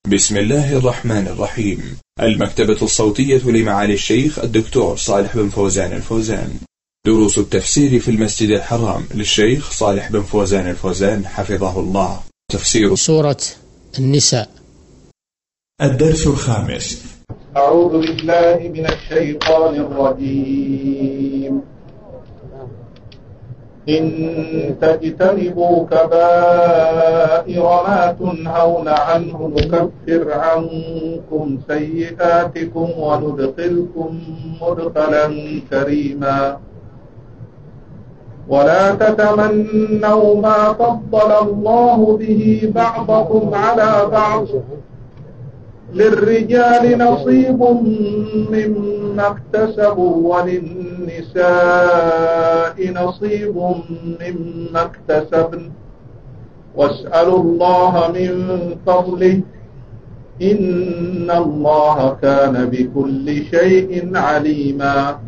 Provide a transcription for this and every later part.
بسم الله الرحمن الرحيم. المكتبة الصوتية لمعالي الشيخ الدكتور صالح بن فوزان الفوزان. دروس التفسير في المسجد الحرام للشيخ صالح بن فوزان الفوزان حفظه الله. تفسير سورة النساء. الدرس الخامس. أعوذ بالله من الشيطان الرجيم. إن تجتنبوا كبائر ما تنهون عنه نكفر عنكم سيئاتكم وندخلكم مدخلا كريما. ولا تتمنوا ما فضل الله به بعضكم على بعض، للرجال نصيب مما اكتسبوا وللنساء نصيب مما اكتسبن، واسألوا الله من فضله إن الله كان بكل شيء عليما.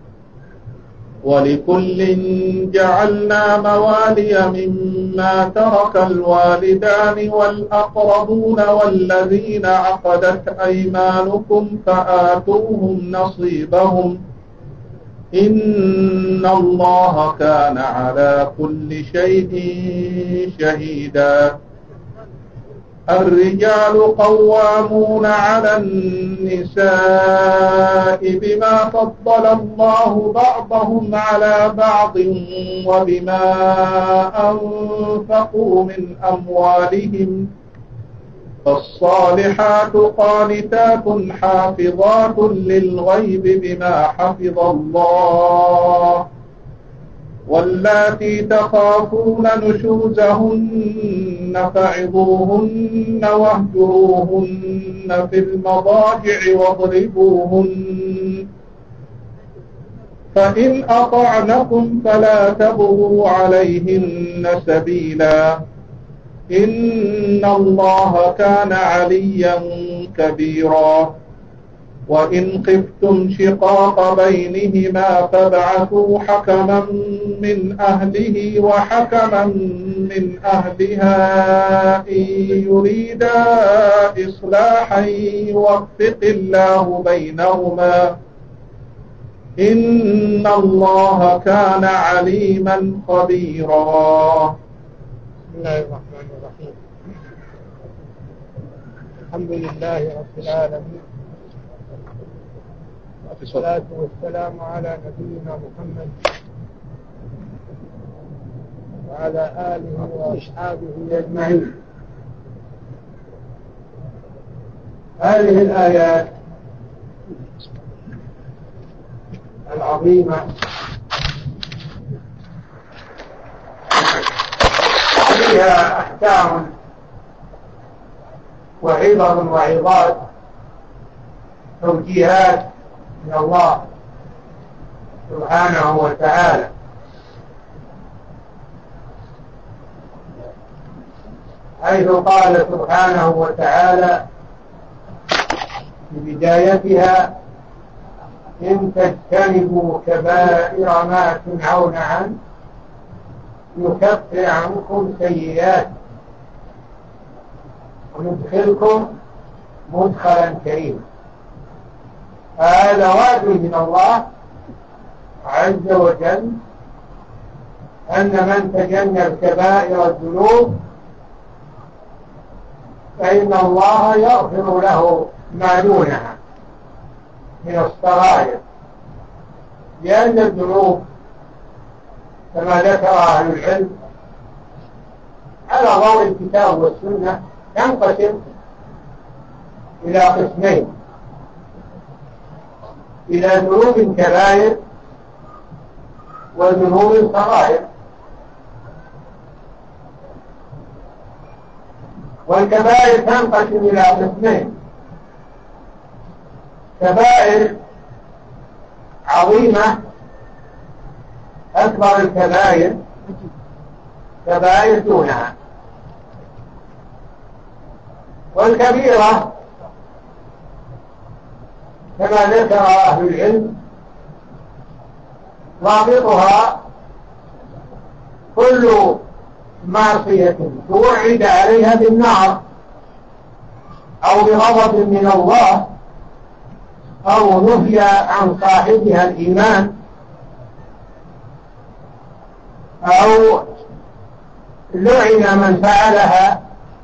ولكل جعلنا موالي مما ترك الوالدان والأقربون والذين عقدت أيمانكم فآتوهم نصيبهم إن الله كان على كل شيء شهيدا. الرجال قوامون على النساء بما فضل الله بعضهم على بعض وبما أنفقوا من أموالهم، فالصالحات قانتات حافظات للغيب بما حفظ الله، واللاتي تخافون نشوزهن فعظوهن واهجروهن في المضاجع واضربوهن، فإن أطعنكم فلا تبغوا عليهن سبيلا إن الله كان عليا كبيرا. وإن خفتم شقاق بينهما فابعثوا حكما من أهله وحكما من أهلها إن يريدا إصلاحا يوفق الله بينهما إن الله كان عليما خبيرا. بسم الله الرحمن الرحيم. الحمد لله رب العالمين، والصلاة والسلام على نبينا محمد وعلى آله وأصحابه أجمعين. هذه الآيات العظيمة فيها أحكام وعبر وعظات توجيهات من الله سبحانه وتعالى، حيث قال سبحانه وتعالى في بدايتها: إن تجتنبوا كبائر ما تنهون عنه يكفر عنكم سيئات وندخلكم مدخلا كريما. هذا وعد من الله عز وجل أن من تجنب كبائر الذنوب فإن الله يغفر له ما دونها من الصغائر، لأن الذنوب كما ذكر أهل العلم على ضوء الكتاب والسنة تنقسم إلى قسمين: إلى ذنوب كبائر وذنوب صغائر. والكبائر تنقسم إلى قسمين: كبائر عظيمة أكبر الكبائر، كبائر دونها. والكبيرة كما ذكر أهل العلم ضابطها كل معصية توعد عليها بالنار أو أو بغضب من الله أو نهي عن صاحبها الإيمان أو لعن من فعلها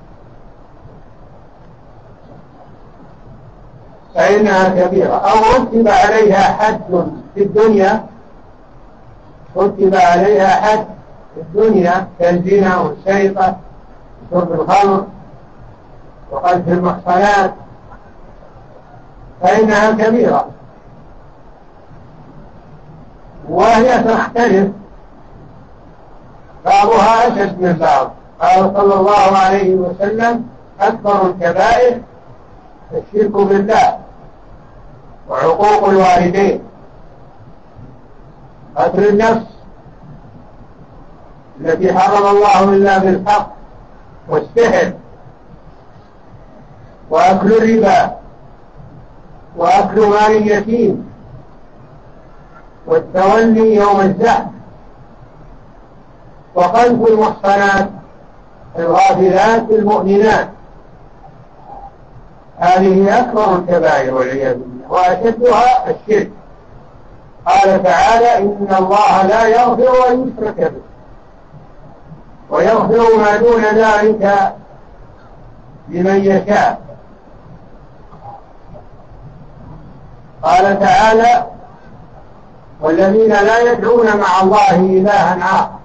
فإنها كبيرة، أو رتب عليها حد في الدنيا، رتب عليها حد في الدنيا كالزنا والسرقة وشرب الخمر وقذف المحصنات فإنها كبيرة، وهي تختلف بعضها أشد من بعض. قال صلى الله عليه وسلم: أكبر الكبائر الشرك بالله وعقوق الوالدين، قتل النفس التي حرم الله إلا بالحق، والسحر، وأكل الربا، وأكل مال اليتيم، والتولي يوم الزحف، وقذف المحصنات الغافلات المؤمنات. هذه أكبر الكبائر والعياذ بالله، وأشدها الشرك. قال تعالى: إن الله لا يغفر أن يشرك به ويغفر ما دون ذلك لمن يشاء. قال تعالى: والذين لا يدعون مع الله إلها آخر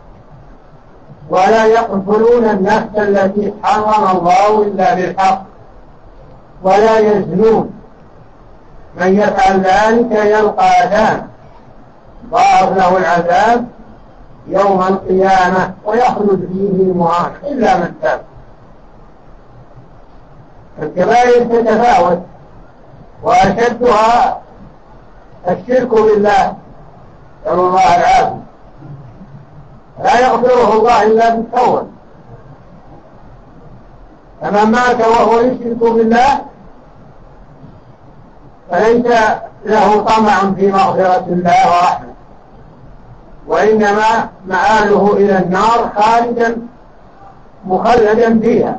ولا يقتلون النفس التي حرم الله إلا بالحق ولا يزنون، من يفعل ذلك يلقى أثاما ضاعف له العذاب يوم القيامة ويخلد فيه مهانا إلا من تاب. الكبائر تتفاوت، وأشدها الشرك بالله، نسأل الله العافية، لا يغفره الله إلا بالتوبة. فمن مات وهو يشرك بالله فليس له طمع في مغفرة الله ورحمة، وإنما مآله إلى النار خالدا مخلدا فيها.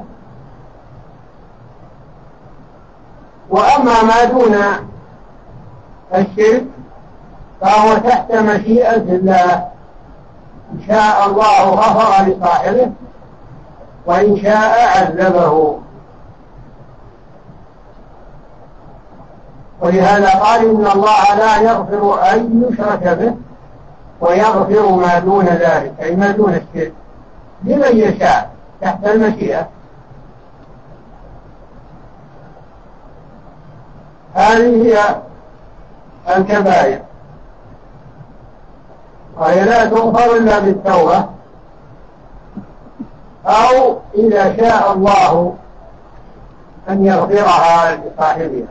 وأما ما دون الشرك فهو تحت مشيئة الله، إن شاء الله غفر لصاحبه وإن شاء عذبه. ولهذا قال: إن الله لا يغفر أن يشرك به ويغفر ما دون ذلك، أي ما دون الشرك، لمن يشاء تحت المشيئة. هذه هي الكبائر، وهي لا تغفر إلا بالتوبة أو إذا شاء الله أن يغفرها لصاحبها.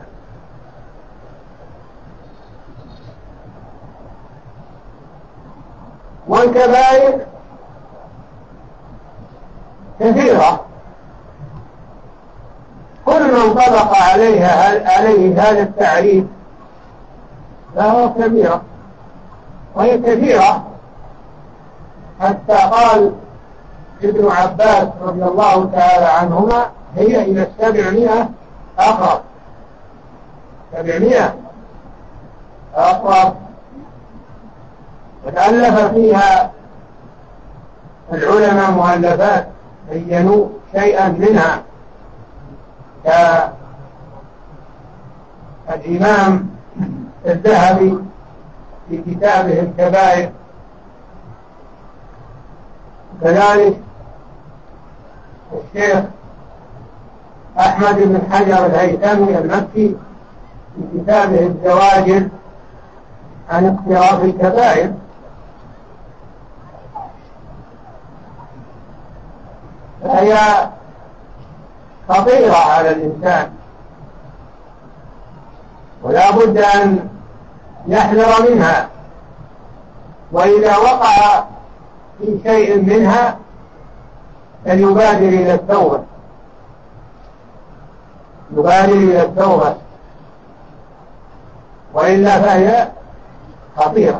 والكبائر كثيرة، كل من طبق عليه هذا التعريف فهو كبيرة، وهي كثيرة حتى قال ابن عباس رضي الله تعالى عنهما: هي إلى 700 أقرب، 700 أقرب. وتألف فيها العلماء مؤلفات بينوا شيئا منها، كالإمام الذهبي في كتابه الكبائر، كذلك الشيخ أحمد بن حجر الهيثمي المكي في كتابه الزواجر عن اقتراف الكبائر. فهي خطيرة على الإنسان، ولا بد أن يحذر منها، وإذا وقع في شيء منها فليبادر إلى التوبة، يبادر إلى التوبة، وإلا فهي خطيرة.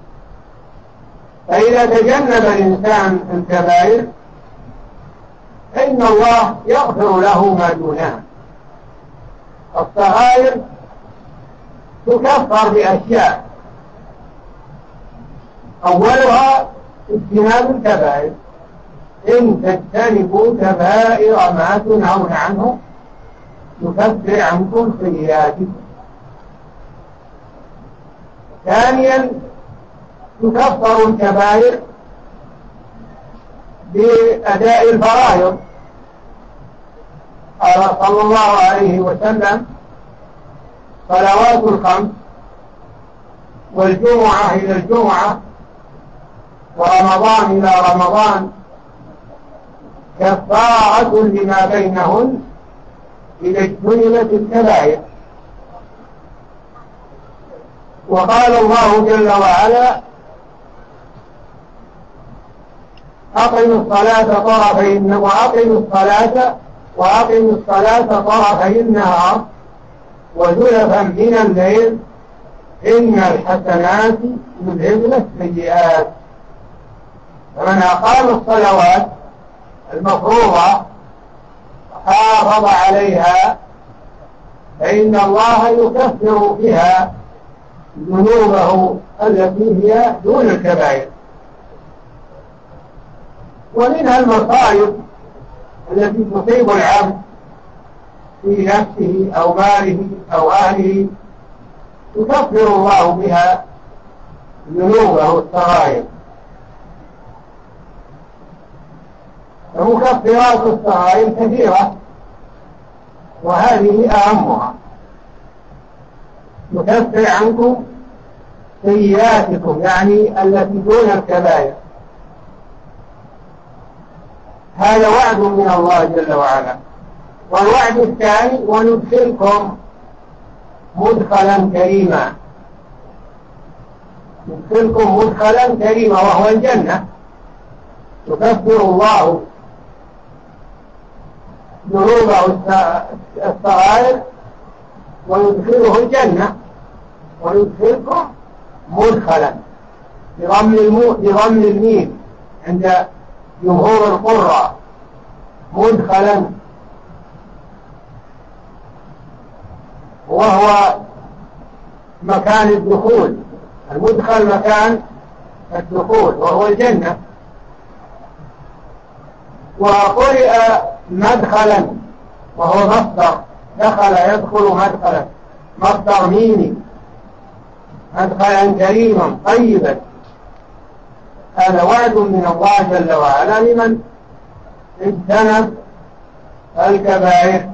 فإذا تجنب الإنسان الكبائر فإن الله يغفر له ما دونها. الصغائر تكفر بأشياء، أولها اجتناب الكبائر، إن تجتنبوا كبائر ما تنهون عنه يكفر عنكم سيئاتكم. ثانيا تكفر الكبائر بأداء الفرائض. قال صلى الله عليه وسلم: صلوات الخمس والجمعة إلى الجمعة ورمضان إلى رمضان كفارة لما بينهن إذا اجتنبت الكبائر. وقال الله جل وعلا: أقيموا الصلاة طرفي النهار وزلفا من الليل إن الحسنات يذهبن السيئات. فمن أقام الصلوات المفروضة وحافظ عليها فإن الله يكفر بها ذنوبه التي هي دون الكبائر. ومنها المصائب التي تصيب العبد في نفسه أو ماله أو أهله يكفر الله بها ذنوبه الصغائر. فمكفرات الصغائر كثيرة وهذه أهمها: يكفر عنكم سيئاتكم، يعني التي دون الكبائر. هذا وعد من الله جل وعلا. والوعد الثاني: وندخلكم مدخلا كريما. ندخلكم مدخلا كريما وهو الجنة. يكفر الله ذنوبه الصغائر ويدخله الجنة. ويدخلكم مدخلا بضم الميم عند جمهور القراء، مدخلا، وهو مكان الدخول. المدخل مكان الدخول وهو الجنة. وقرئ مدخلا وهو مصدر، دخل يدخل مدخلا، مصدر ميمي، مدخلا كريما طيبا. هذا وعد من الله جل وعلا لمن اجتنب الكبائر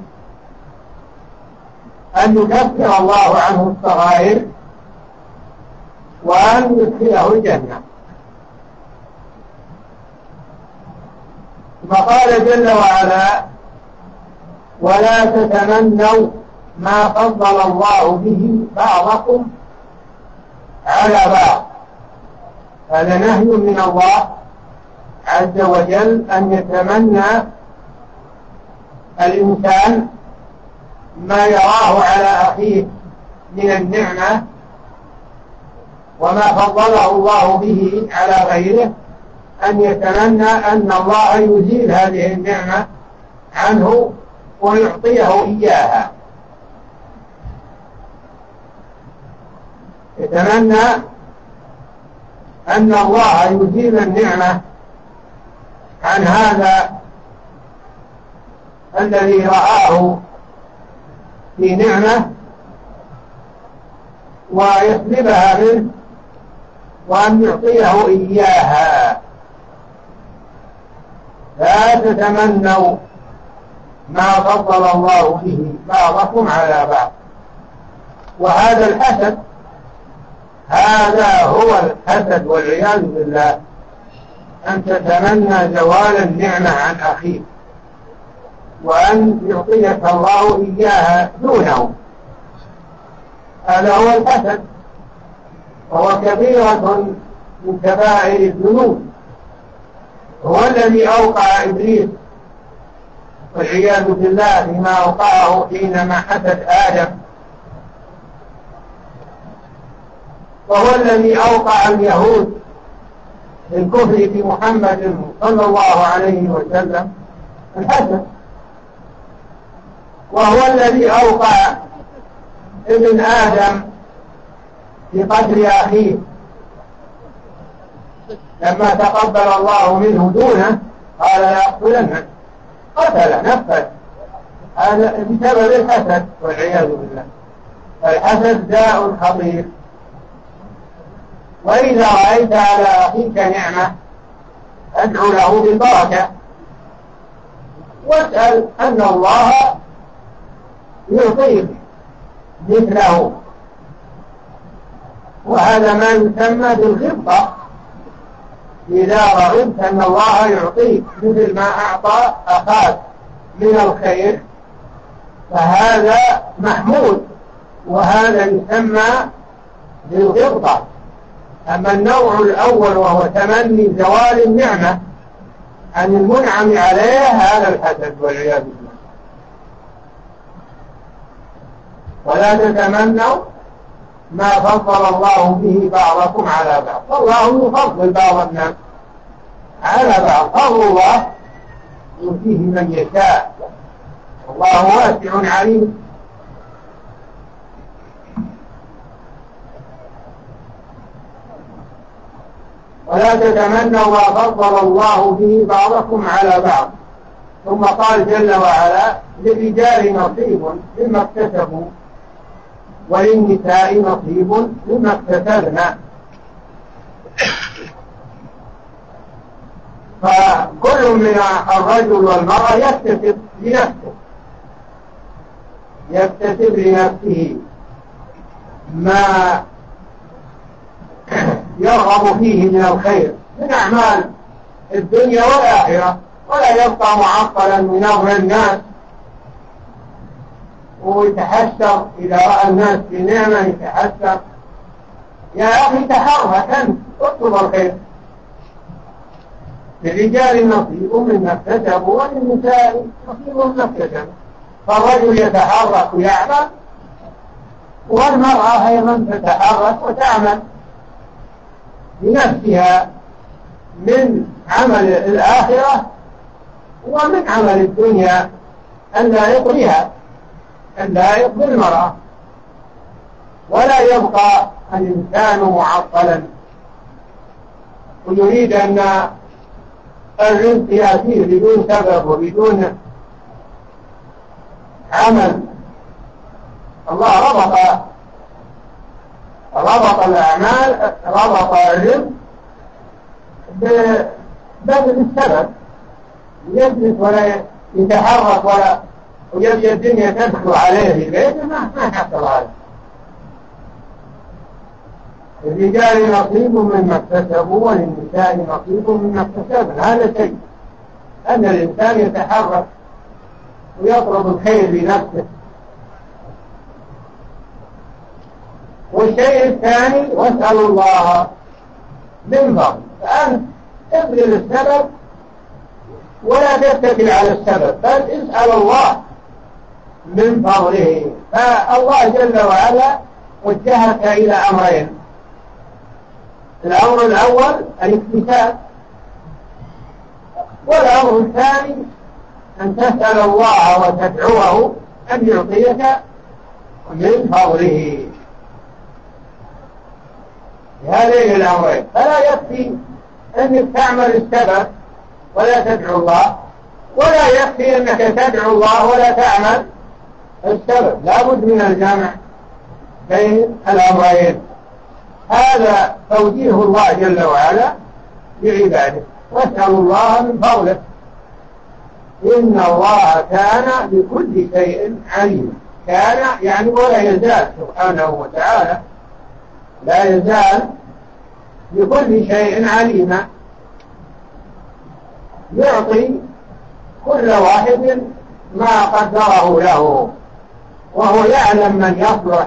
أن يكفر الله عنه الصغائر وأن يدخله الجنة. فقال جل وعلا: ولا تتمنوا ما فضل الله به بعضكم على بعض. هذا نهي من الله عز وجل أن يتمنى الإنسان ما يراه على أخيه من النعمة وما فضله الله به على غيره، أن يتمنى أن الله يزيل هذه النعمة عنه ويعطيه إياها. يتمنى أن الله يزيل النعمة عن هذا الذي رآه في نعمة ويسلبها منه وأن يعطيه إياها. لا تتمنوا ما فضل الله به بعضكم على بعض. وهذا الحسد، هذا هو الحسد والعياذ بالله، أن تتمنى زوال النعمة عن أخيك وأن يعطيك الله إياها دونه. هذا هو الحسد، وهو كبيرة من كبائر الذنوب. هو الذي أوقع إبليس والعياذ بالله فيما أوقعه حينما حسد آدم، وهو الذي أوقع اليهود في الكفر بمحمد صلى الله عليه وسلم الحسد، وهو الذي أوقع ابن آدم في قتل أخيه لما تقبل الله منه دونه قال لأقتلنك، قتل نفسه، هذا بسبب الحسد والعياذ بالله. فالحسد داء خطير. وإذا رأيت على أخيك نعمة ادعو له بالبركة واسأل أن الله يعطيك مثله، وهذا ما يسمى بالغبطة. إذا رغبت أن الله يعطيك مثل ما أعطى أخاك من الخير فهذا محمود، وهذا يسمى بالغبطة. أما النوع الأول وهو تمني زوال النعمة عن المنعم عليه هذا الحسد والعياذ بالله. ولا تتمنوا ما فضل الله به بعضكم على بعض، فالله يفضل بعض الناس على بعض، فضل الله يؤتيه من يشاء، والله واسع عليم. ولا تتمنوا ما فضل الله به بعضكم على بعض. ثم قال جل وعلا للرجال نصيب مما اكتسبوا وللنساء نصيب مما اكتسبنا. فكل من الرجل والمرأة يكتسب لنفسه ما يرغب فيه من الخير من أعمال الدنيا والآخرة، ولا يبقى معطلا من أمر الناس ويتحسر إذا رأى الناس بنعمة يتحسر. يا أخي تحرك أنت اطلب الخير. للرجال نصيب مما اكتسبوا وللنساء نصيب مما اكتسبوا. فالرجل يتحرك ويعمل، والمرأة أيضا تتحرك وتعمل بنفسها من عمل الآخرة ومن عمل الدنيا اللائق بها اللائق بالمرأة. ولا يبقى الإنسان معطلا ويريد أن الرزق يأتيه بدون سبب وبدون عمل. الله ربط الأعمال، ربط الرزق ببذل السبب، يجلس ولا يتحرك ولا ويبقى الدنيا تدخل عليه في بيته ما حصل هذا. الرجال نصيب مما اكتسبوا وللنساء نصيب مما اكتسبن. هذا شيء أن الإنسان يتحرك ويطلب الخير لنفسه. والشيء الثاني واسأل الله من فضله، فأنت ابذل السبب ولا تتكل على السبب، بل اسأل الله من فضله. فالله جل وعلا وجهك إلى أمرين: الأمر الأول الاكتساب، والأمر الثاني أن تسأل الله وتدعوه أن يعطيك من فضله. هذين الأمرين. فلا يكفي أنك تعمل السبب ولا تدعو الله، ولا يكفي أنك تدعو الله ولا تعمل السبب. لا بد من الجمع بين الأمرين. هذا توجيه الله جل وعلا لعباده: واسألوا الله من فضله إن الله كان بكل شيء عليما. كان يعني ولا يزال سبحانه وتعالى، لا يزال بكل شيء عليما، يعطي كل واحد ما قدره له، وهو يعلم من يصلح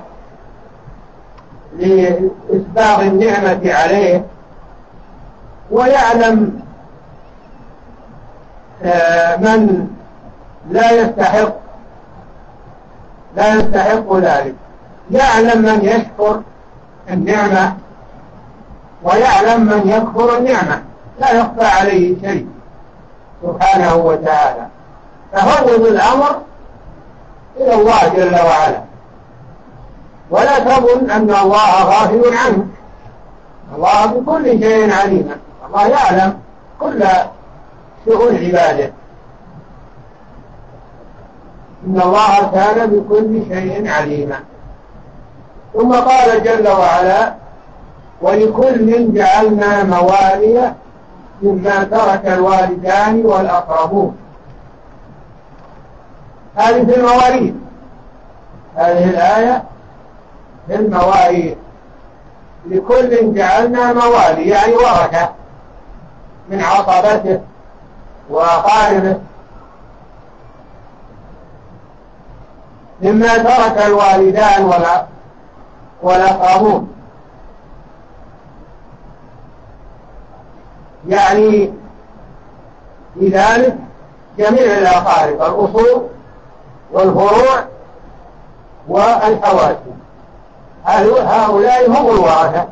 لإسباغ النعمة عليه، ويعلم من لا يستحق ذلك، يعلم من يشكر النعمة ويعلم من يكفر النعمة، لا يخفى عليه شيء سبحانه وتعالى. ففوض الأمر إلى الله جل وعلا، ولا تظن أن الله غافل عنك، الله بكل شيء عليم، الله يعلم كل شؤون عباده، إن الله كان بكل شيء عليما. ثم قال جل وعلا: ولكل جعلنا موالي مما ترك الوالدان والأقربون. هذه في المواريث، هذه الآية في المواريث. لكل جعلنا موالي يعني ورثة من عصبته وأقاربه مما ترك الوالدان والأقربون، يعني بذلك جميع الأقارب، الأصول والفروع والحواشي، هؤلاء هم الورثة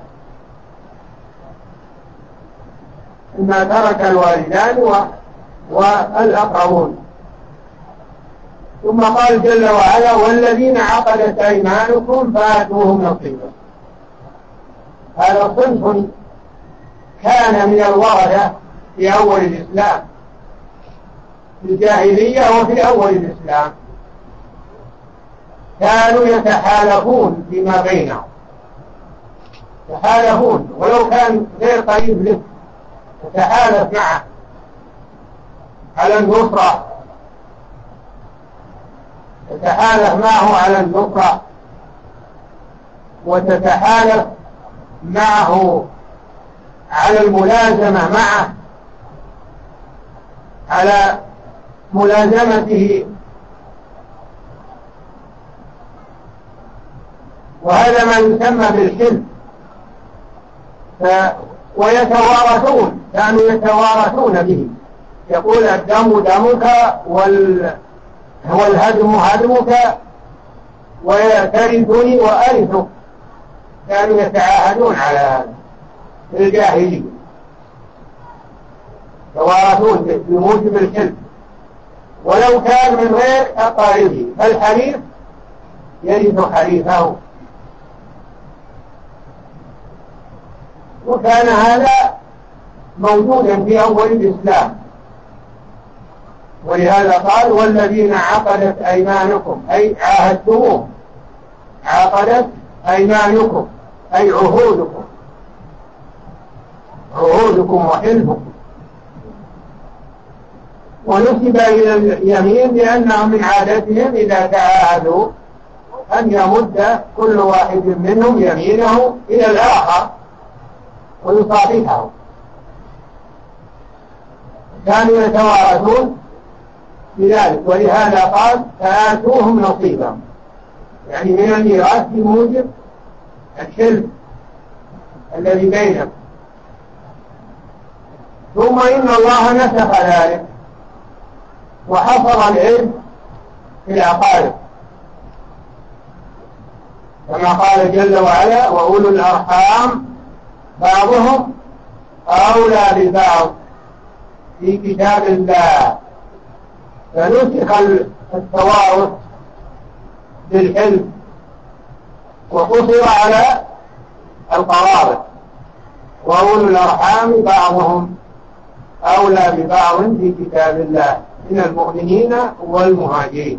مما ترك الوالدان والأقربون. ثم قال جل وعلا: والذين عقدت أيمانكم فآتوهم نصيبا. هذا صنف كان من الورثة في أول الإسلام، في الجاهلية وفي أول الإسلام، كانوا يتحالفون فيما بينهم، يتحالفون ولو كان غير قريب له، يتحالف معه على النصرة، تتحالف معه على النصرة، وتتحالف معه على الملازمة معه، على ملازمته، وهذا ما يسمى بالحلف. ويتوارثون، كانوا يتوارثون به، يقول: الدم دمك والهدم هدمك وترثني وأرثك. كانوا يتعاهدون على هذا في الجاهلية، يتوارثون بموجب الحلف، ولو كان من غير أقاربه، فالحليف يرث حليفه. وكان هذا موجودا في أول الإسلام، ولهذا قال: والذين عقدت أيمانكم، أي عاهدتموه، عقدت أيمانكم أي عهودكم، عهودكم وحلفكم. ونسب إلى اليمين لأنهم من عادتهم إذا تعاهدوا أن يمد كل واحد منهم يمينه إلى الآخر ويصافحه. كانوا يتوارثون بذلك، ولهذا قال: فآتوهم نصيبا، يعني من الميراث بموجب الحلف الذي بينهم. ثم إن الله نسخ ذلك وحصر العلم في الأقارب، كما قال جل وعلا: وأولو الأرحام بعضهم أولى ببعض في كتاب الله. فنسخ التوارث بالحلف وقصر على القرابة، وأولو الأرحام بعضهم أولى ببعض في كتاب الله من المؤمنين والمهاجرين.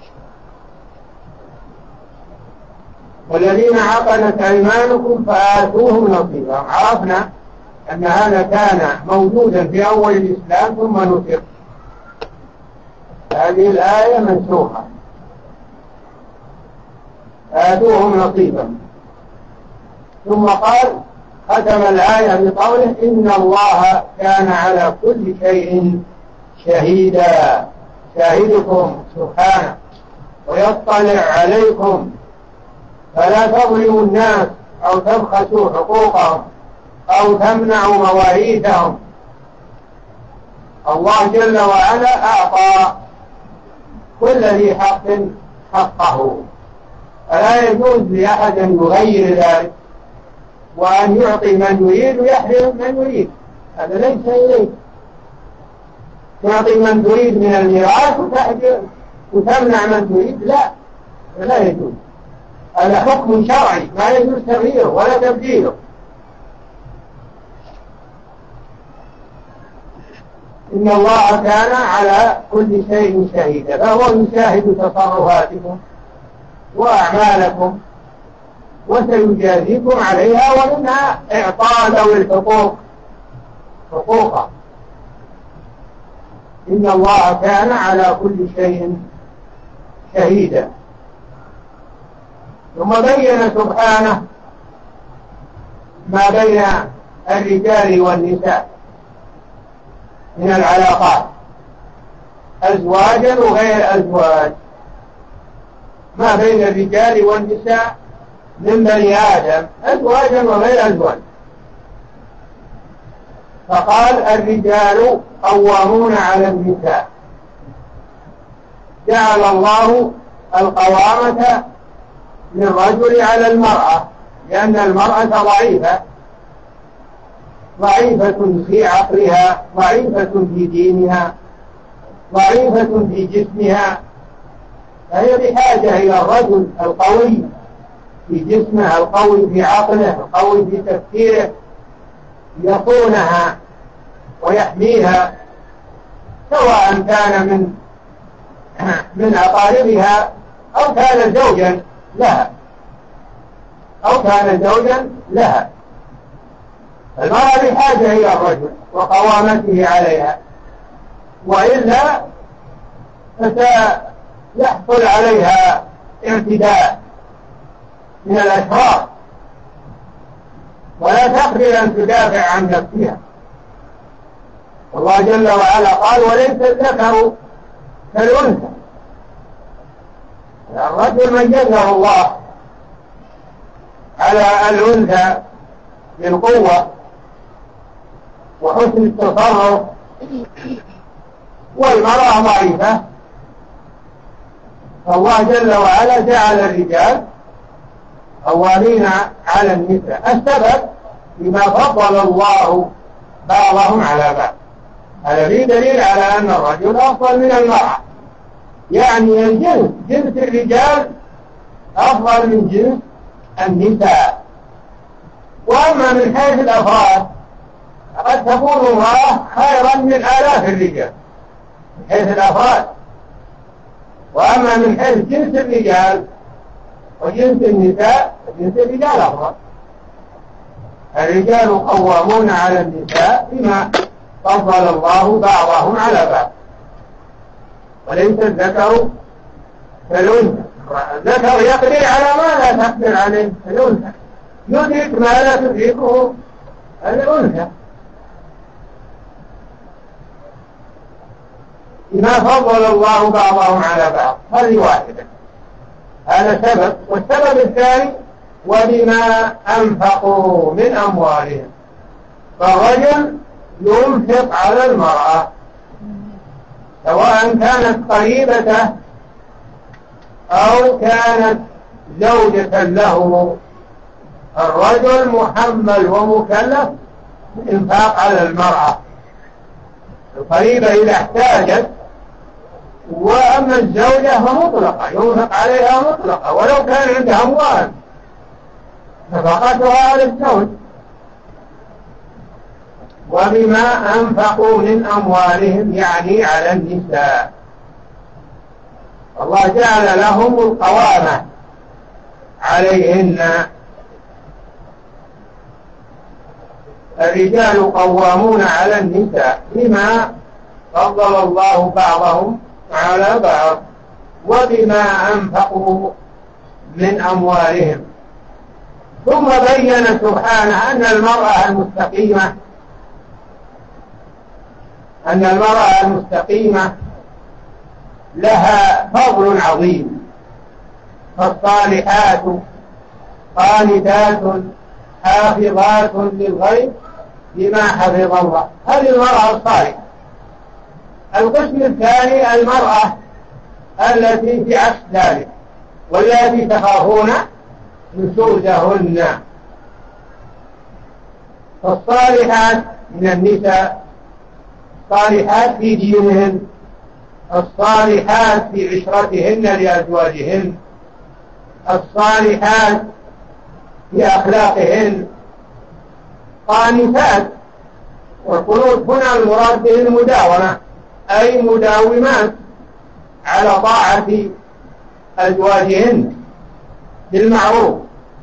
والذين عقدت أيمانكم فآتوهم نصيبا. عرفنا أن هذا كان موجودا في أول الإسلام ثم نسخ، هذه الآية منسوخة، آتوهم نصيبا. ثم قال ختم الآية بقوله: إن الله كان على كل شيء شهيدا، شاهدكم سبحانه ويطلع عليكم، فلا تظلموا الناس أو تبخسوا حقوقهم أو تمنعوا مواريثهم. الله جل وعلا أعطى كل ذي حق حقه، فلا يجوز لأحد أن يغير ذلك وأن يعطي من يريد ويحرم من يريد، هذا ليس إليه. تعطي من تريد من الميراث وتمنع من تريد، لا يجوز. هذا حكم شرعي ما يجوز تغييره ولا تبديله. إن الله كان على كل شيء شهيدا، فهو يشاهد تصرفاتكم وأعمالكم وسيجازيكم عليها، ومنها إعطاء ذوي الحقوق حقوقا. إن الله كان على كل شيء شهيدا. ثم بين سبحانه ما بين الرجال والنساء من العلاقات، أزواجا وغير أزواج، ما بين الرجال والنساء من بني آدم، أزواجا وغير أزواج. فقال الرجال قوامون على النساء، جعل الله القوامة للرجل على المرأة، لأن المرأة ضعيفة في عقلها، ضعيفة في دينها، ضعيفة في جسمها، فهي بحاجة إلى الرجل القوي في جسمه، القوي في عقله، القوي في تفكيره، يصونها ويحميها، سواء كان من أقاربها أو كان زوجا لها. المرأة بحاجة إلى الرجل وقوامته عليها، وإلا فسيحصل عليها اعتداء من الأشرار، ولا تقدر أن تدافع عن نفسها. الله جل وعلا قال وليس الذكر كالأنثى. الرجل ميزه الله على الأنثى بالقوة وحسن التصرف، والمرأة ضعيفة، فالله جل وعلا جعل الرجال قوامين على النساء. السبب بما فضل الله بعضهم على بعض. هذا فيه دليل على أن الرجل أفضل من المرأة، يعني الجنس، جنس الرجال أفضل من جنس النساء. وأما من حيث الأفراد قد تكون امرأة خيرا من آلاف الرجال من حيث الأفراد، وأما من حيث جنس الرجال وجنس النساء جنس الرجال أفضل. الرجال قوامون على النساء بما فضل الله بعضهم على بعض. وليس الذكر كالأنثى. الذكر يقدر على ما لا تقدر عليه الأنثى، يدرك ما لا تدركه الأنثى. بما فضل الله بعضهم على بعض، هذه واحدة، هذا سبب. والسبب الثاني وبما أنفقوا من أموالهم. فالرجل ينفق على المرأة سواء كانت قريبته أو كانت زوجة له. الرجل محمل ومكلف بالإنفاق على المرأة القريبة إذا احتاجت، وأما الزوجة فمطلقة ينفق عليها مطلقة ولو كان عندها أموال، نفقتها على الزوج. وبما أنفقوا من أموالهم يعني على النساء. الله جعل لهم القوامة عليهن. الرجال قوامون على النساء بما فضل الله بعضهم على بعض وبما أنفقوا من أموالهم. ثم بين سبحانه أن المرأة المستقيمة لها فضل عظيم. فالصالحات قانتات حافظات للغيب بما حفظ الله. هذه المرأة الصالحة. القسم الثاني المرأة التي في عكس ذلك والتي تخافون نشوزهن. فالصالحات من النساء الصالحات في دينهن، الصالحات في عشرتهن لأزواجهن، الصالحات في أخلاقهن، قانتات. والقنوت هنا المراد به المداومة، أي مداومات على طاعة أزواجهن بالمعروف،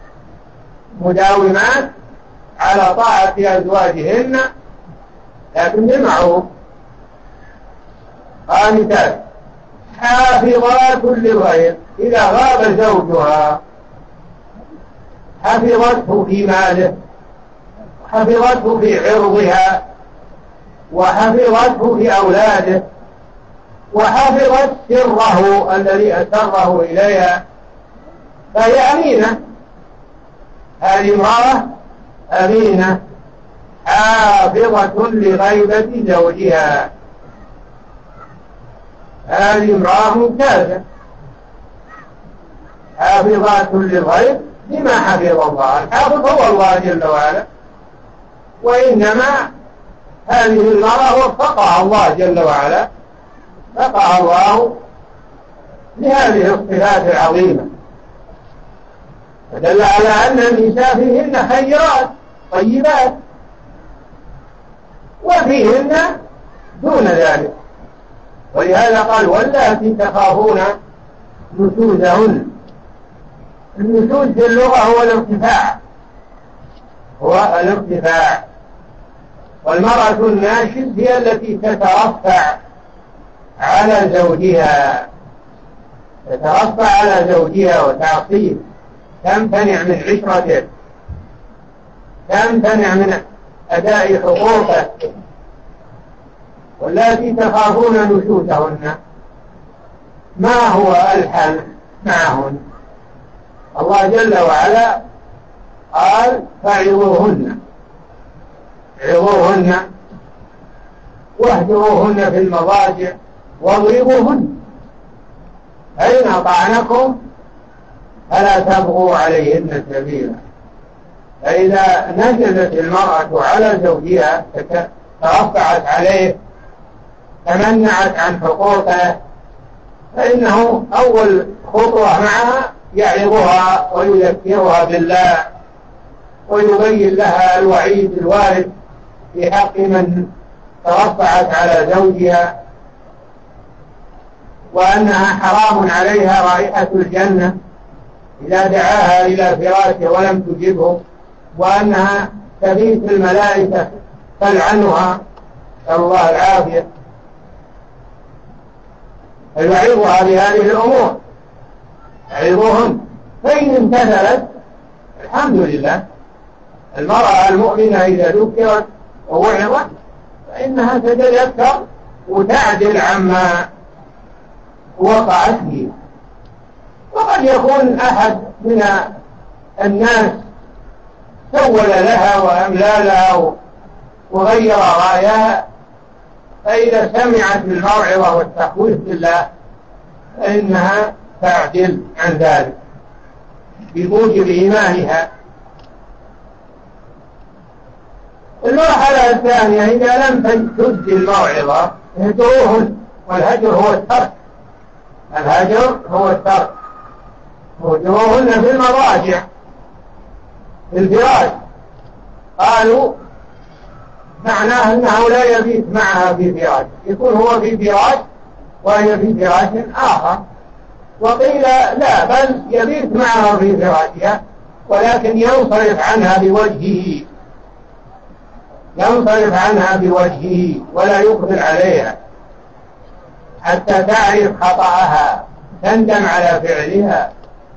مداومات على طاعة أزواجهن لكن بالمعروف. قانتات حافظات للغيب، إذا غاب زوجها حفظته في ماله، حفظته في عرضها، وحفظته في أولاده، وحفظت سره الذي أسره إليها، فهي أمينة. هذه امرأة أمينة حافظة لغيبة زوجها، هذه امرأة ممتازة حافظات للغيب بما حفظ الله. الحافظ هو الله جل وعلا، وإنما هذه المرأة وفقها الله جل وعلا، وفقها الله لهذه الصفات العظيمة، فدل على أن النساء فيهن خيرات طيبات، وفيهن دون ذلك. ولهذا قال واللاتي تخافون نشوزهن. النشوز في اللغة هو الارتفاع، هو الارتفاع. والمرأة الناشز هي التي تترفع على زوجها، تترفع على زوجها وتعصيه، تمتنع من عشرته، تمتنع من أداء حقوقه. واللاتي تخافون نشوزهن، ما هو ألحن معهن؟ الله جل وعلا قال فعظوهن، عظوهن واهجروهن في المضاجع واضربوهن، فإن أطعنكم فلا تبغوا عليهن سبيلا. فإذا نزلت المرأة على زوجها ترفعت عليه، تمنعت عن حقوقه، فإنه أول خطوة معها يعظها ويذكرها بالله، ويبين لها الوعيد الوارد في حق من ترفعت على زوجها، وأنها حرام عليها رائحة الجنة إذا دعاها إلى فراشه ولم تجبه، وأنها تبيت الملائكة تلعنها، نسأل الله العافية. فيعظها بهذه الأمور، يعظوهن، فإن امتثلت الحمد لله. المرأة المؤمنة إذا ذكرت ووعظت فإنها تتذكر وتعدل عما وقعت فيه. وقد يكون أحد من الناس سول لها وأملى لها وغير رأيها، فإذا سمعت الموعظة والتخويف بالله فإنها تعدل عن ذلك بموجب إيمانها. المرحلة الثانية إذا لم تجد الموعظة اهجروهن، والهجر هو الترك، الهجر هو الترك. اهجروهن في المضاجع، في الفراش. قالوا معناه أنه لا يبيت معها في فراش، يكون هو في فراش وهي في فراش آخر. وقيل لا، بل يبيت معها في فراشها ولكن ينصرف عنها بوجهه، ينصرف عنها بوجهه ولا يقبل عليها حتى تعرف خطأها، تندم على فعلها.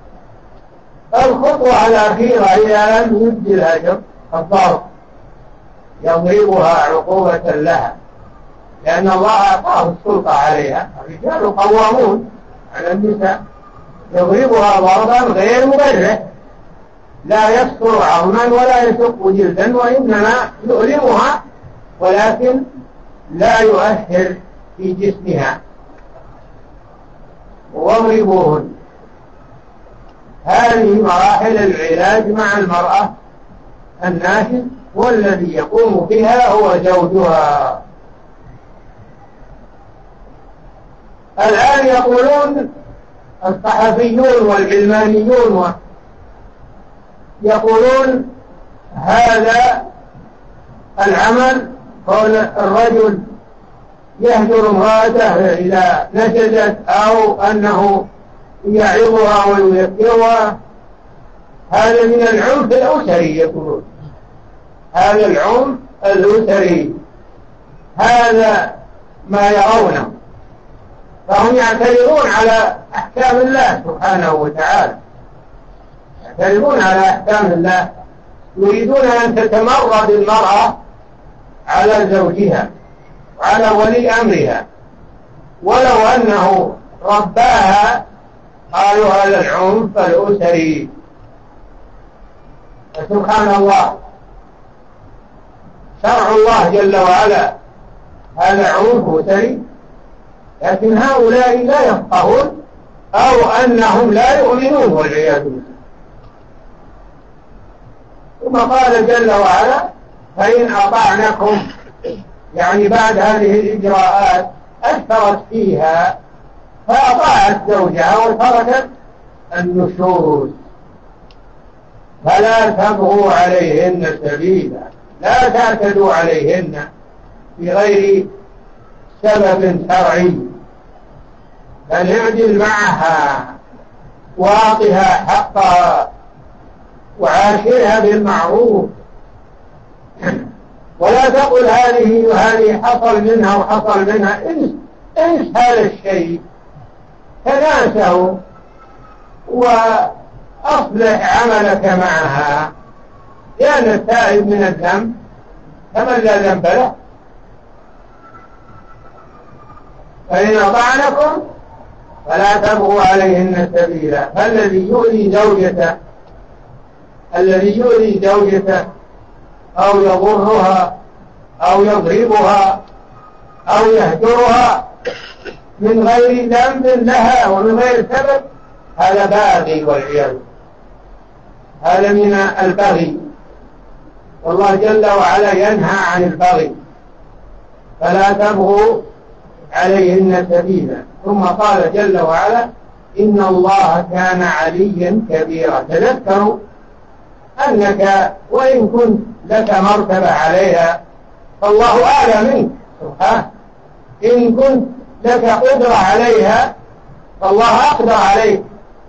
الخطوة الأخيرة إذا لم يجد الهجر الضرب، يضربها عقوبة لها، لأن الله أعطاه السلطة عليها. الرجال قوامون على النساء، يضربها ضربا غير مبرح، لا يكسر عظما ولا يشق جلدا، وإنما يؤلمها ولكن لا يؤثر في جسمها. واضربوهن. هذه مراحل العلاج مع المرأة الناشز، والذي يقوم بها هو زوجها. الآن يقولون الصحفيون والعلمانيون يقولون هذا العمل كون الرجل يهجر امرأته إذا نشزت أو أنه يعظها ويذكرها هذا من العنف الأسري. يقولون هذا العنف الأسري، هذا ما يرونه، فهم يعترضون على أحكام الله سبحانه وتعالى، يعترضون على أحكام الله، يريدون أن تتمرد المرأة على زوجها وعلى ولي أمرها، ولو أنه رباها قالوا هذا العنف الأسري. سبحان الله، شرع الله جل وعلا هذا عنف أسري، لكن هؤلاء لا يفقهون أو أنهم لا يؤمنون والعياذ بالله. ثم قال جل وعلا فإن أطعنكم، يعني بعد هذه الإجراءات أثرت فيها فأطاعت زوجها وتركت النشوز فلا تبغوا عليهن سبيلا، لا تعتدوا عليهن بغير سبب شرعي، بل اعدل معها واعطها حقها وعاشرها بالمعروف، ولا تقل هذه وهذه حصل منها وحصل منها، انس هذا الشيء، تناسه وأصلح عملك معها، لأن التائب من الذنب كمن لا ذنب له. فإن أطعنكم فلا تبغوا عليهن سبيلا، فالذي يؤذي زوجته أو يضرها أو يضربها أو يهجرها من غير ذنب لها ومن غير سبب هذا باغي والعياذ، هذا من البغي، والله جل وعلا ينهى عن البغي، فلا تبغوا عليهن سبيلا. ثم قال جل وعلا إن الله كان عليا كبيرا. تذكروا أنك وإن كنت لك مرتبة عليها فالله أعلى منك سبحانه، إن كنت لك قدرة عليها فالله أقدر عليك،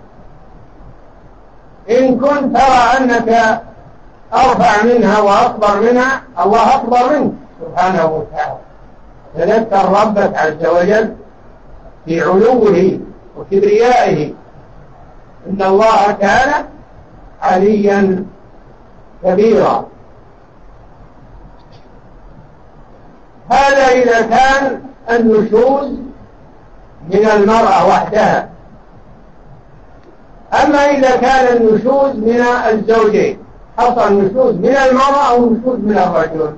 إن كنت ترى أنك أرفع منها وأكبر منها الله أكبر منك سبحانه وتعالى. تذكر ربك عز وجل في علوه وكبريائه، إن الله كان عليا كبيرا. هذا إذا كان النشوز من المرأة وحدها. أما إذا كان النشوز من الزوجين، حصل نشوز من المرأة أو نشوز من الرجل،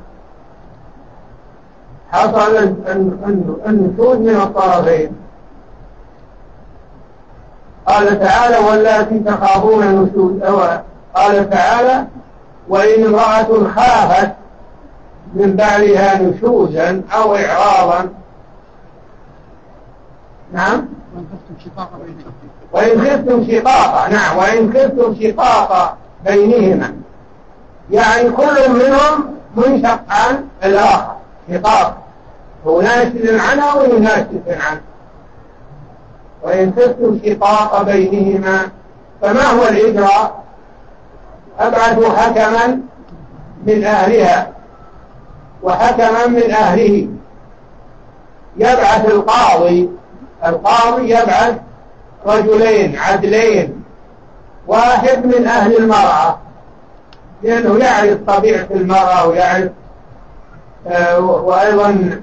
حصل النشوز من الطرفين. قال تعالى واللاتي تخافون نشوزهن، قال تعالى وإن امرأة خافت من بعلها نشوزا أو إعراضا، نعم، وإن خفتم شقاقا، نعم، وإن خفتم شقاقا بينهما، يعني كل منهم منشق عن الآخر، شقاق هو ناشد عنها وهو ناشد عنه. وإن خفتم شقاق بينهما فما هو الإجراء؟ أبعثوا حكما من أهلها وحكما من أهله. يبعث القاضي يبعث رجلين عدلين، واحد من أهل المرأة لأنه يعرف طبيعة المرأة ويعرف وأيضا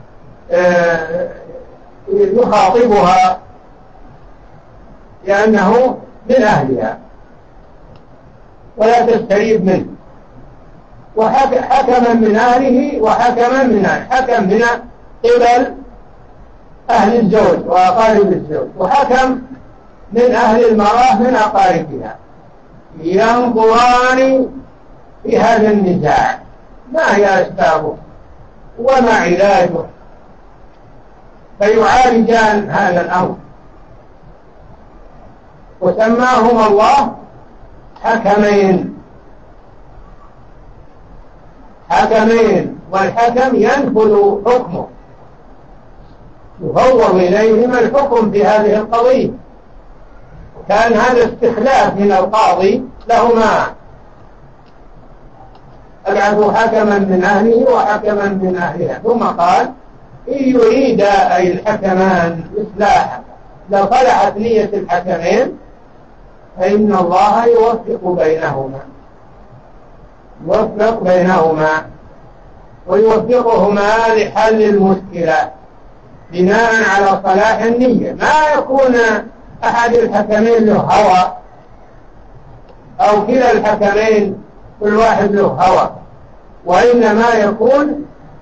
يخاطبها لأنه من أهلها ولا تستريب منه، وحكما من أهله وحكما من أهله، حكم من قبل أهل الزوج وأقارب الزوج، وحكم من أهل المرأة من أقاربها، ينظران في هذا النزاع ما هي أسبابه وما علاجه، فيعالجان هذا الأمر، وسماهما الله حكمين. والحكم ينفذ حكمه، يفوض إليهما الحكم في هذه القضية. كان هذا استخلاف من القاضي لهما، ابعثوا حكما من أهله وحكما من أهلها. ثم قال إن يريد أي الحكمان إصلاحا لو صلحت نية الحكمين فإن الله يوفق بينهما ويوفقهما لحل المشكلة بناء على صلاح النية. ما يكون أحد الحكمين له هوى أو كلا الحكمين كل واحد له هوى، وإنما يكون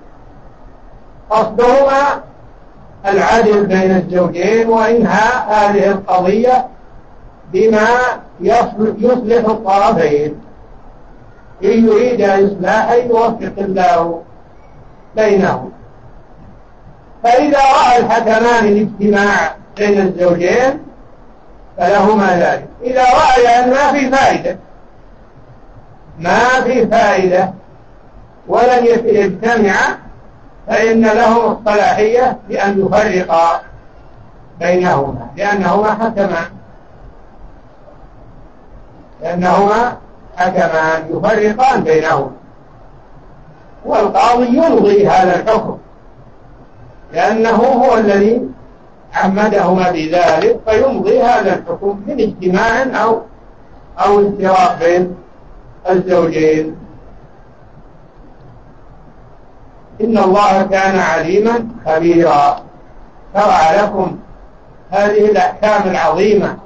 قصدهما العدل بين الزوجين وإنهاء هذه القضية بما يصلح الطرفين. إن يريد إصلاحا يوفق الله بينهم. فإذا رأى الحكمان الاجتماع بين الزوجين فلهما ذلك. إذا رأي أن ما في فائدة ولن يجتمع فإن لهم الصلاحية بأن يفرقا بينهما، لأنهما حكمان يفرقان بينهما، والقاضي يمضي هذا الحكم لأنه هو الذي عمدهما بذلك، فيمضي هذا الحكم من اجتماع أو افتراق بين الزوجين. إن الله كان عليما خبيرا. شرع لكم هذه الأحكام العظيمة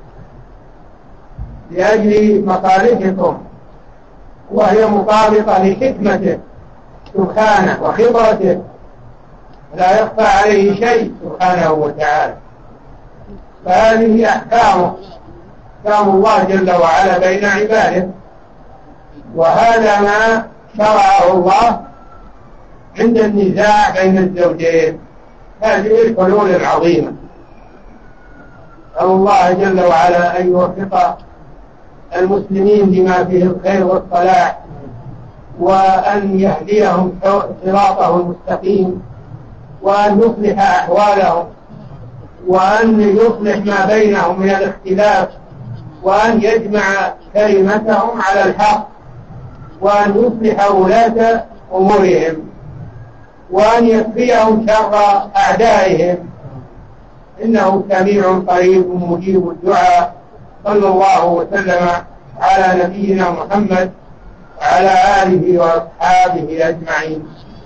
لأجل مصالحكم، وهي مطابقة لحكمته سبحانه وخبرته، لا يخفى عليه شيء سبحانه وتعالى. فهذه أحكام الله جل وعلا بين عباده، وهذا ما شرعه الله عند النزاع بين الزوجين. هذه الحلول العظيمة. أسأل الله جل وعلا أن يوفق المسلمين لما فيه الخير والصلاح، وأن يهديهم صراطه المستقيم، وأن يصلح أحوالهم، وأن يصلح ما بينهم من الاختلاف، وأن يجمع كلمتهم على الحق، وأن يصلح ولاة أمورهم، وأن يكفيهم شر أعدائهم، إنه سميع قريب مجيب الدعاء. صلى الله وسلم على نبينا محمد وعلى آله وأصحابه أجمعين.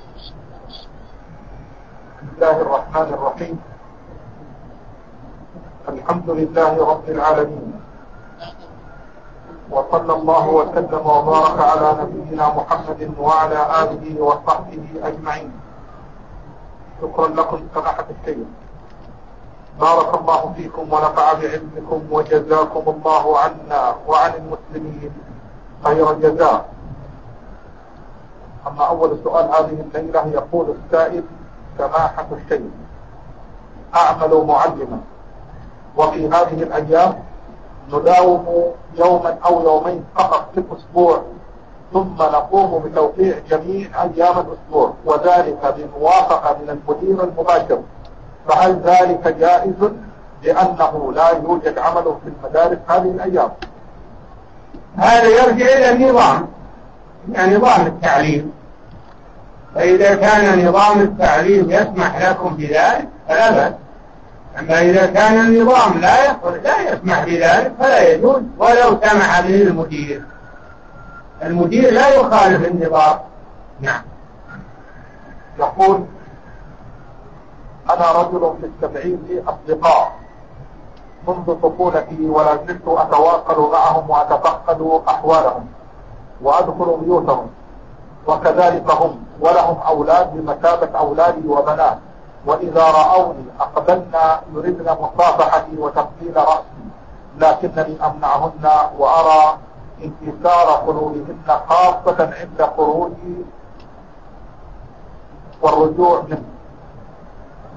بسم الله الرحمن الرحيم. الحمد لله رب العالمين، وصلى الله وسلم وبارك على نبينا محمد وعلى آله وصحبه أجمعين. شكرا لكم سماحة الشيخ، بارك الله فيكم ونفع بعلمكم، وجزاكم الله عنا وعن المسلمين خير الجزاء. أما أول سؤال هذه الليلة، يقول السائل: سماحة الشيخ، أعمل معلما، وفي هذه الأيام نداوم يوما أو يومين فقط في الأسبوع، ثم نقوم بتوقيع جميع أيام الأسبوع، وذلك بموافقة من المدير المباشر، فهل ذلك جائز لأنه لا يوجد عمل في المدارس هذه الأيام؟ هذا يرجع إلى النظام، يعني نظام التعليم. فإذا كان نظام التعليم يسمح لكم بذلك فلا بأس، أما إذا كان النظام لا يسمح بذلك فلا يجوز ولو سمح به المدير لا يخالف النظام. نعم. يقول: أنا رجل في السبعين لي أصدقاء منذ طفولتي، ولا زلت أتواصل معهم وأتفقد أحوالهم وأدخل بيوتهم، وكذلك هم، ولهم أولاد بمثابة أولادي وبنات، وإذا رأوني أقبلن يردن مصافحتي وتقبيل رأسي، لكنني أمنعهن وأرى انكسار قلوبهن، خاصة عند خروجي والرجوع منه.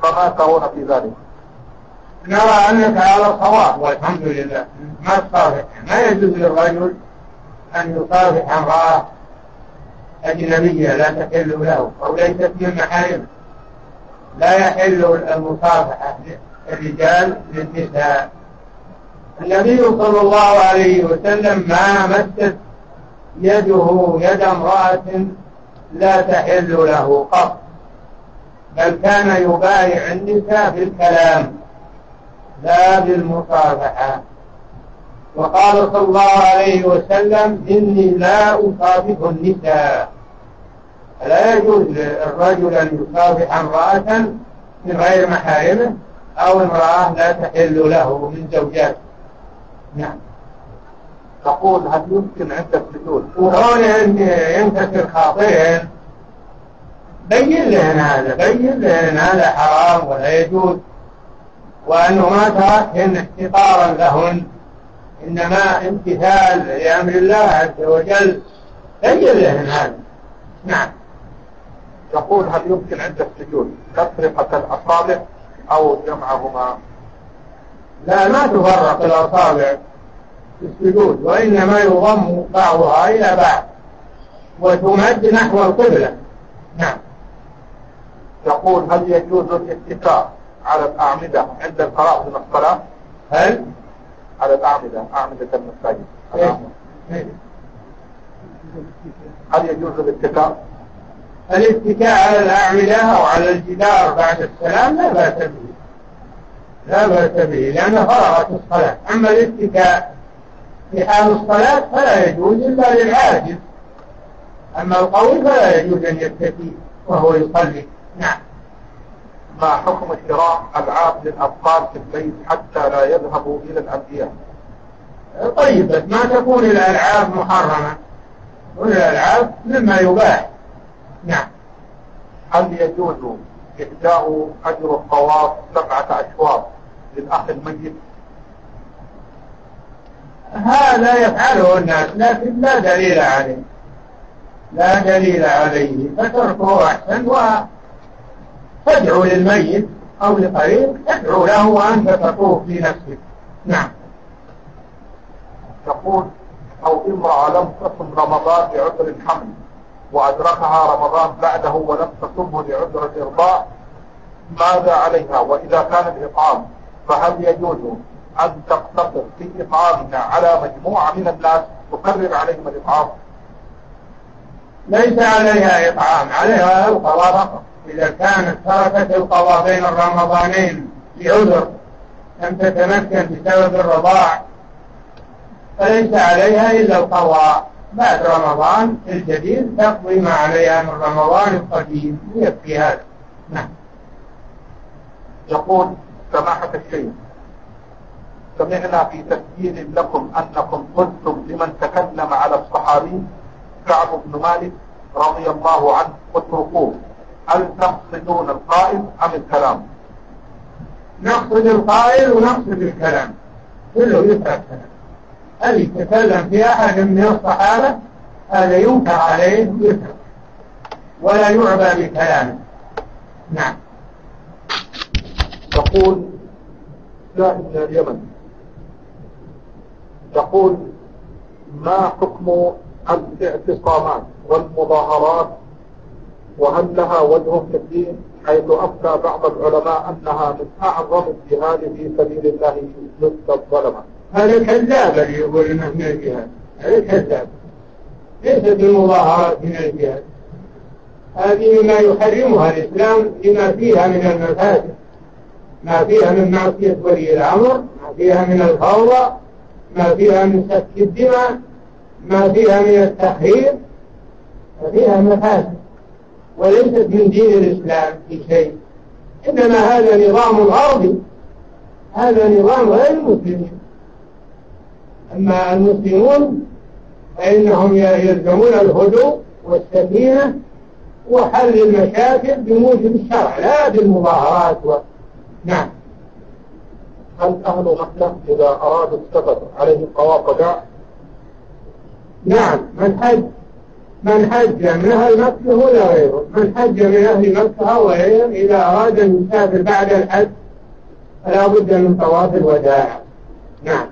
فما ترون في ذلك؟ نرى أنك على صواب والحمد لله. ما تصافح، ما يجوز للرجل أن يصافح امرأة أجنبية لا تحل له أو ليست من محارمه. لا يحل المصافحة الرجال للنساء. النبي صلى الله عليه وسلم ما مست يده يد امرأة لا تحل له قط، بل كان يبايع النساء بالكلام لا بالمصافحة. وقال صلى الله عليه وسلم إني لا أصافح النساء. لا يجوز للرجل أن يصافح امرأة من غير محارمه أو امرأة لا تحل له من زوجاته. نعم. تقول هل يمكن عند السجود وكون أن ينكسر خاطرهن بين لهن هذا، بين لهن هذا حرام ولا يجوز، وأنه ما تركهن احتقارا لهن، إنما امتثال لأمر الله عز وجل. بين لهن هذا. نعم. يقول هل يمكن عند السجود تفرقة الأصابع أو جمعهما؟ لا، ما تفرق الأصابع في السجود، وإنما يضم بعضها إلى بعض وتمد نحو القبلة. نعم. يقول هل يجوز الاتكاء على الأعمدة عند الفراغ من الصلاة؟ هل على الأعمدة، أعمدة المساجد، هل يجوز الاتكاء؟ الاتكاء على الأعمدة أو على الجدار بعد السلام لا بأس به، لا بأس به، لأن فرغت الصلاة. أما الاتكاء في حال الصلاة فلا يجوز إلا للعاجز، أما القوي فلا يجوز أن يتكي وهو يصلي. نعم. ما حكم شراء ألعاب للأطفال في البيت حتى لا يذهبوا إلى الأندية؟ طيب، بس ما تكون الألعاب محرمة، والألعاب مما يباح. نعم. هل يجوز إهداء أجر الطواف 7 أشواط للأخ الميت؟ هذا يفعله الناس لكن لا دليل عليه، لا دليل عليه، فتركه أحسن. وتدعو للميت أو لقريب تدعو له وأنت تطوف في نفسك. نعم. تقول أو امرأة لم تصم رمضان لعذر الحمل وأدركها رمضان بعده ولم تصمه لعذر الإرضاع، ماذا عليها؟ وإذا كان الإطعام فهل يجوز أن تقتصر في إطعامها على مجموعة من الناس تكرر عليهم الإطعام؟ ليس عليها إطعام، عليها القضاء فقط. إذا كانت تركت القضاء بين الرمضانين لعذر لم تتمكن بسبب الرضاع فليس عليها إلا القضاء بعد رمضان الجديد، تقضي ما عليها من رمضان القديم، يكفي هذا. نعم. يقول سماحة الشيخ، سمعنا في تسجيل لكم أنكم قلتم لمن تكلم على الصحابي كعب بن مالك رضي الله عنه اتركوه، هل تقصدون القائل أم الكلام؟ نقصد القائل ونقصد الكلام، كله يترك. هل يتكلم في أحد من الصحابة هذا ينكر عليه يترك ولا يعبى بكلامه. نعم. تقول سائل من اليمن، تقول ما حكم الاعتصامات والمظاهرات وهل لها وجه في الدين، حيث أفتى بعض العلماء أنها من أعظم الجهاد في سبيل الله ضد الظلمة؟ هذا الكذاب اللي يقول انه من الجهاد، هذا الكذاب، ليس بالمظاهرات من الجهاد، هذه ما يحرمها الإسلام لما فيها من المفاسد، ما فيها من معصية ولي الأمر، ما فيها من الفوضى، ما فيها من سفك الدماء، ما فيها من التخريب، ففيها مفاسد وليست من دين الإسلام في شيء، إنما هذا نظام غربي، هذا نظام غير المسلمين. أما المسلمون فإنهم يلزمون الهدوء والسكينة وحل المشاكل بموجب الشرع لا بالمظاهرات نعم. هل أهل مكة إذا أرادوا السفر عليهم طواف وداع؟ نعم، من حج من حج من أهل مكة ولا غيره، من حج من أهل مكة أو غيرهم إذا أراد أن يسافر بعد الحج فلا بد من طواف الوداع. نعم.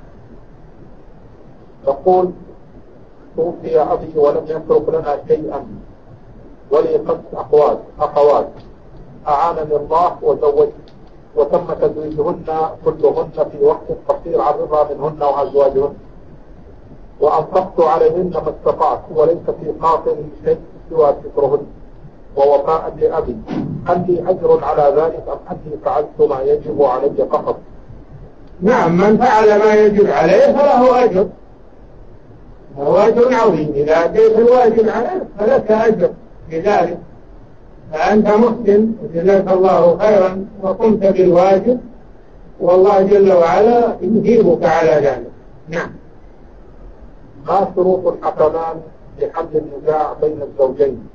يقول توفي أبي ولم يترك لنا شيئا ولي 5 أخوات أعانني الله وزوجت، وتم تزويجهن كلهن في وقت قصير عن رضا منهن وأزواجهن، وأنفقت عليهن ما استطعت وليس في خاطري شيء سوى سترهن ووفاء لأبي، هل لي أجر على ذلك أم أني فعلت ما يجب علي فقط؟ نعم، من فعل ما يجب عليه فله أجر، له أجر عظيم. إذا أتيت الواجب عليك فلك أجر بذلك، فأنت محسن جزاك الله خيرا وقمت بالواجب، والله جل وعلا يجيبك على ذلك. نعم. ما شروط الحكمان لحل النزاع بين الزوجين؟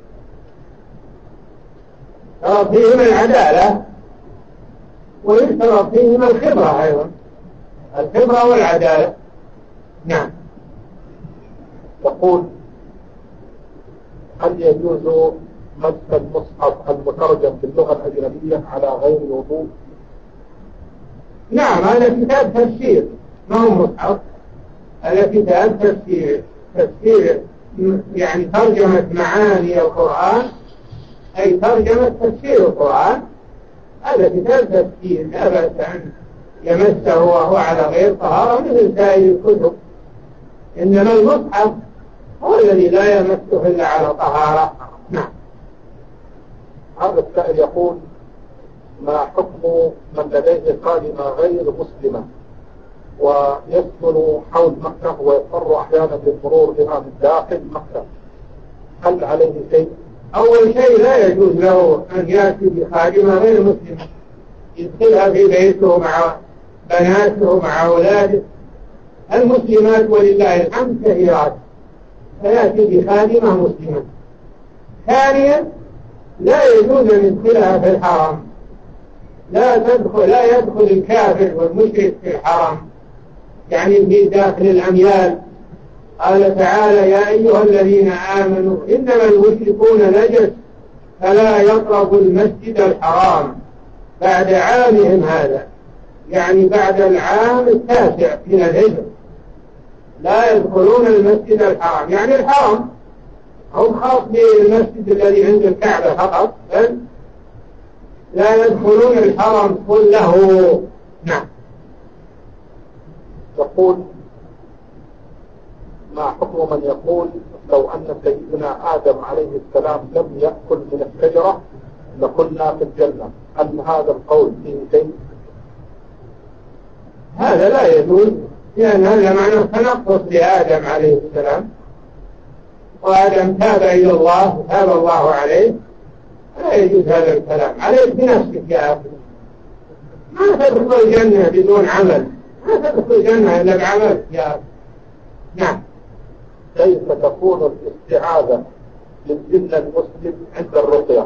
يشترط فيهما العدالة ويشترط فيهما الخبرة أيضا، الخبرة والعدالة. نعم. يقول هل يجوز مس المصحف المترجم باللغة الأجنبية على غير وضوء؟ نعم، هذا كتاب تفسير ما هو مصحف، هذا كتاب تفسير يعني ترجمة معاني القرآن، أي ترجمة تفسير القرآن. هذا كتاب تفسير لا بأس أن يمسه وهو على غير طهارة مثل سائر الكتب، إنما المصحف هو الذي لا يمسه إلا على طهارة. نعم. هذا السائل يقول ما حكم من لديه قادمة غير مسلمة ويسكن حول مكة ويضطر أحيانا للمرور بها من داخل مكة، هل عليه شيء؟ أول شيء لا يجوز له أن يأتي بخادمة غير مسلمة يدخلها في بيته مع بناته مع أولاده. المسلمات ولله الحمد كثيرات، فيأتي بخادمة مسلمة. ثانيا لا يجوز أن يدخلها في الحرم، لا يدخل الكافر والمشرك في الحرم، يعني في داخل الأميال. قال تعالى يا أيها الذين آمنوا إنما المشركون نجس فلا يقربوا المسجد الحرام بعد عامهم هذا، يعني بعد العام 9 من الهجرة لا يدخلون المسجد الحرام، يعني الحرم هو خاص بالمسجد الذي عند الكعبة فقط، بل لا يدخلون الحرم كله. نعم. يقول ما حكم من يقول لو أن سيدنا آدم عليه السلام لم يأكل من الشجرة لكنا في الجنة، هل هذا القول فيه شيء؟ هذا لا يجوز، لأن هذا معنى تنقص لآدم عليه السلام، وآدم تاب إلى الله تاب الله عليه، لا يجوز هذا الكلام. عليك بنفسك يا أخي، ما تدخل الجنة بدون عمل، ما تدخل الجنة إلا بعمل يا أخي. نعم. كيف تكون الاستعاذة للجن المسلم عند الرقية؟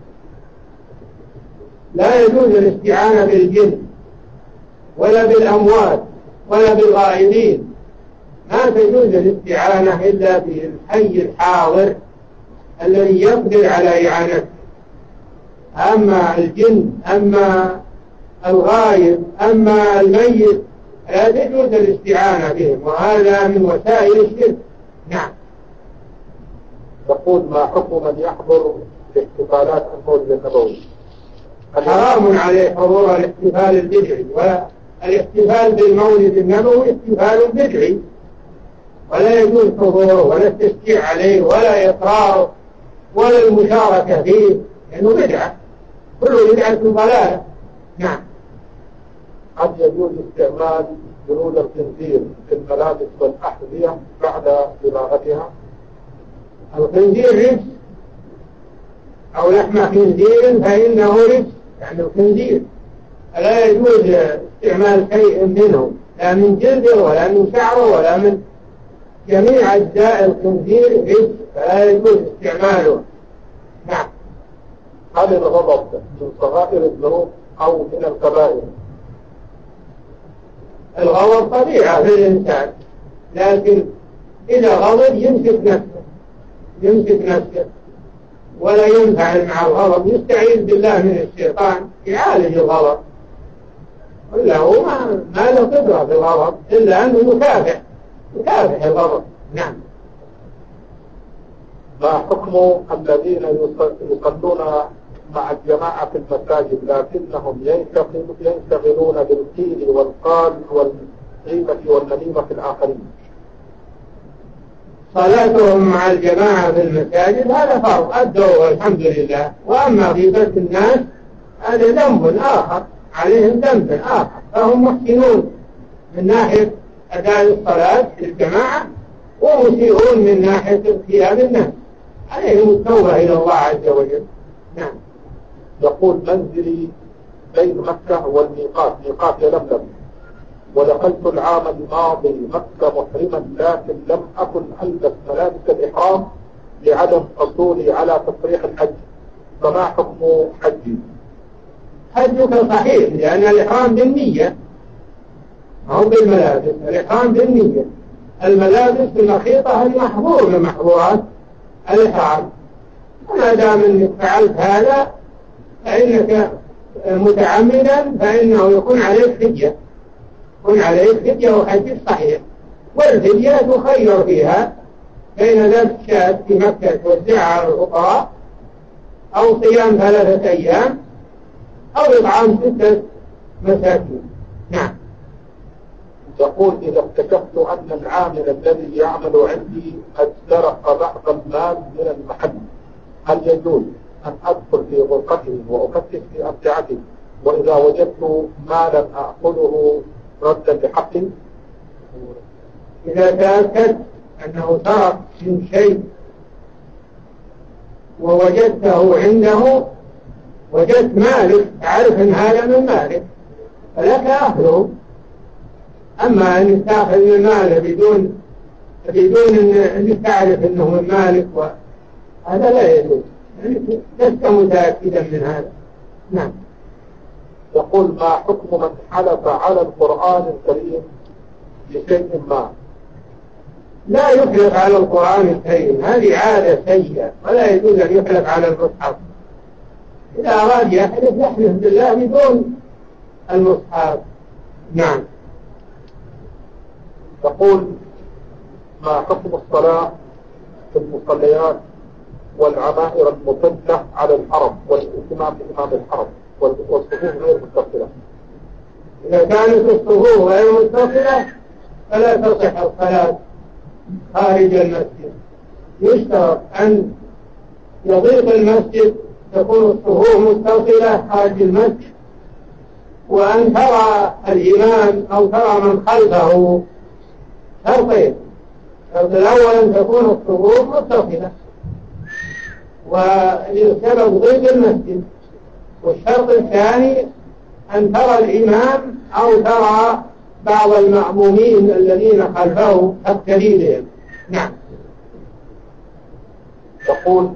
لا يجوز الاستعانة بالجن ولا بالأموات ولا بالغائبين، ما تجوز الاستعانة إلا بالحي الحاضر الذي يقدر على إعانته. أما الجن أما الغائب أما الميت لا تجوز الاستعانة بهم، وهذا من وسائل الشرك. نعم. يقول ما حكم من يحضر احتفالات المولد النبوي؟ حرام عليه حضور الاحتفال البدعي، والاحتفال بالمولد النبوي احتفال بدعي، ولا يجوز حضوره ولا التشجيع عليه ولا إقراره ولا المشاركة فيه، لأنه بدعة، كل بدعة ضلالة. نعم. هل يجوز استعمال جلود الخنزير في الملابس والأحذية بعد صباغتها؟ الخنزير رجس أو لحم خنزير فإنه رجس، يعني الخنزير لا يجوز استعمال شيء منه، لا من جلده ولا من شعره ولا من جميع أجزاء الخنزير رجس، فلا يجوز استعماله. نعم. هل الغضب من صغائر الذنوب أو من الكبائر؟ الغضب طبيعة في الإنسان، لكن إذا غضب يمسك نفسه يمسك نفسه ولا ينفعل مع الغضب، يستعيذ بالله من الشيطان يعالج الغضب، ولا هو ما له قدرة في الغضب إلا أنه يكافح الغضب. نعم. ما حكم الذين يصلون مع الجماعة في المساجد لكنهم ينشغلون بالقيل والقال والغيبة والنميمة في الآخرين؟ صلاتهم مع الجماعة في المساجد هذا فرض أدوه الحمد لله، وأما غيبة الناس هذا ذنب آخر، عليهم ذنب آخر، فهم محسنون من ناحية أداء الصلاة في الجماعة ومسيئون من ناحية اغتياب الناس، عليهم التوبة إلى الله عز وجل. نعم. يقول منزلي بين مكة والميقات، ميقات يلملم، ودخلت العام الماضي مكة محرما، لكن لم أكن ألبس ملابس الإحرام لعدم حصولي على تصريح الحج، فما حكم حجي؟ حجك صحيح، لأن الإحرام بالنية أو بالملابس، الإحرام بالنية، الملابس المخيطة المحظور من محظورات الإحرام، وما دام أنك فعلت هذا فإنك متعمدا فإنه يكون عليك فدية، يكون عليك فدية وحج صحيح. والفدية تخير فيها بين ذبح شاة في مكة توزعها على الفقراء، أو صيام 3 أيام، أو إطعام 6 مساكين. نعم. يقول إذا اكتشفت أن العامل الذي يعمل عندي قد سرق بعض المال من المحل، هل يجوز أن أدخل في غرفته وأفتش في أمتعته، وإذا وجدت مالا أأخذه ردا لحقي؟ إذا تأكد أنه سرق من شيء ووجدته عنده، وجدت مالك، تعرف أن هذا من مالك فلك أخذه. أما أن تأخذ من ماله بدون أن تعرف أنه من مالك، هذا لا يجوز، لست متأكدا من هذا. نعم. يقول ما حكم من حلف على القرآن الكريم بشيء ما؟ لا يحلف على القرآن الكريم، هذه عادة سيئة، ولا يجوز أن يحلف على المصحف. إذا أراد يحلف بالله بدون المصحف. نعم. يقول ما حكم الصلاة في المصليات والعمائر المطلة على الحرم والاهتمام بإمام الحرم والصفوف غير متصلة؟ إذا كانت الصفوف غير متصلة فلا تصح الصلاة خارج المسجد. يشترط أن يضيق المسجد، تكون الصفوف متصلة خارج المسجد، وأن ترى الإمام أو ترى من خلفه شرطين: الشرط الأول أن تكون الصفوف متصلة ولسبب ضيق المسجد، والشرط الثاني أن ترى الإمام أو ترى بعض المأمومين الذين خلفه تقتدي بهم. نعم. يقول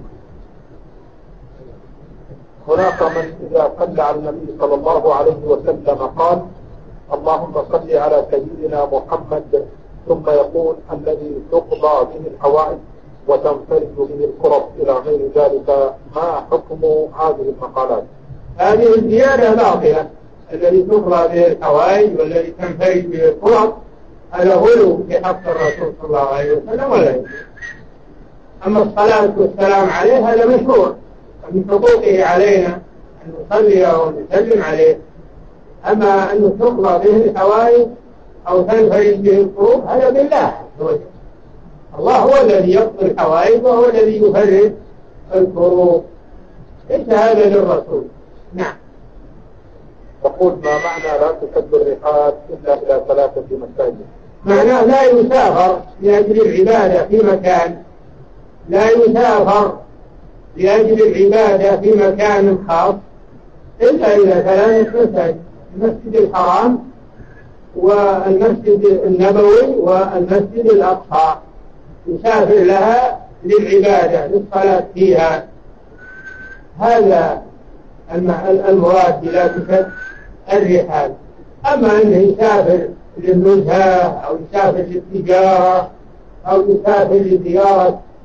هناك من إذا صلى على النبي صلى الله عليه وسلم قال اللهم صل على سيدنا محمد، ثم يقول الذي تقضى به الحوائج وتنفرج به الكرب إلى غير ذلك، ما حكم هذه المقالات؟ هذه الزيادة باطلة، الذي تقضى به الحوائج والذي تنفرج به الكرب هذا غلو في حق الرسول صلى الله عليه وسلم ولا يجوز. أما الصلاة والسلام عليه هذا مشروع، من حقوقه علينا أن نصلي ونسلم عليه. أما أن تقضى به الحوائج أو تنفرج به الكروب هذا بالله عز وجل. الله هو الذي يقضي الحوائج وهو الذي يفرج الكروب، ليس هذا للرسول. نعم. يقول ما معنى لا تشد الرحال إلا إلى 3 مساجد؟ معناه لا يسافر لأجل العبادة في مكان، لا يسافر لأجل العبادة في مكان خاص إلا إلى 3 مساجد: المسجد الحرام والمسجد النبوي والمسجد الأقصى، يسافر لها للعبادة للصلاة فيها. هذا المراد بلا تشد الرحال. أما أنه يسافر للنزهة أو يسافر للتجارة أو يسافر لزيارة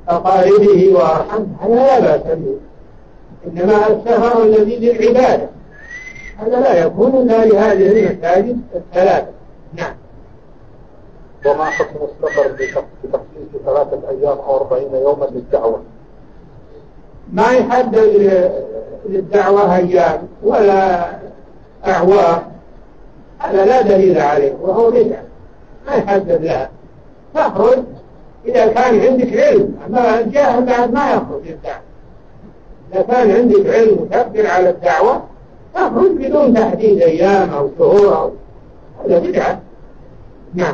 أقاربه وأرحمه هذا لا بأس به، إنما السفر الذي للعبادة هذا لا يكون إلا لهذه المساجد الثلاثة. نعم. وما حكم السفر بتخصيص 3 أيام أو 40 يوما للدعوة؟ ما يحدد للدعوة أيام ولا أعوام، هذا لا دليل عليه وهو بدعة، ما يحدد لها. تخرج إذا كان عندك علم، أما الجاهل بعد ما يخرج للدعوة. إذا كان عندك علم وتقدر على الدعوة تخرج بدون تحديد أيام أو شهور هذا بدعة. نعم.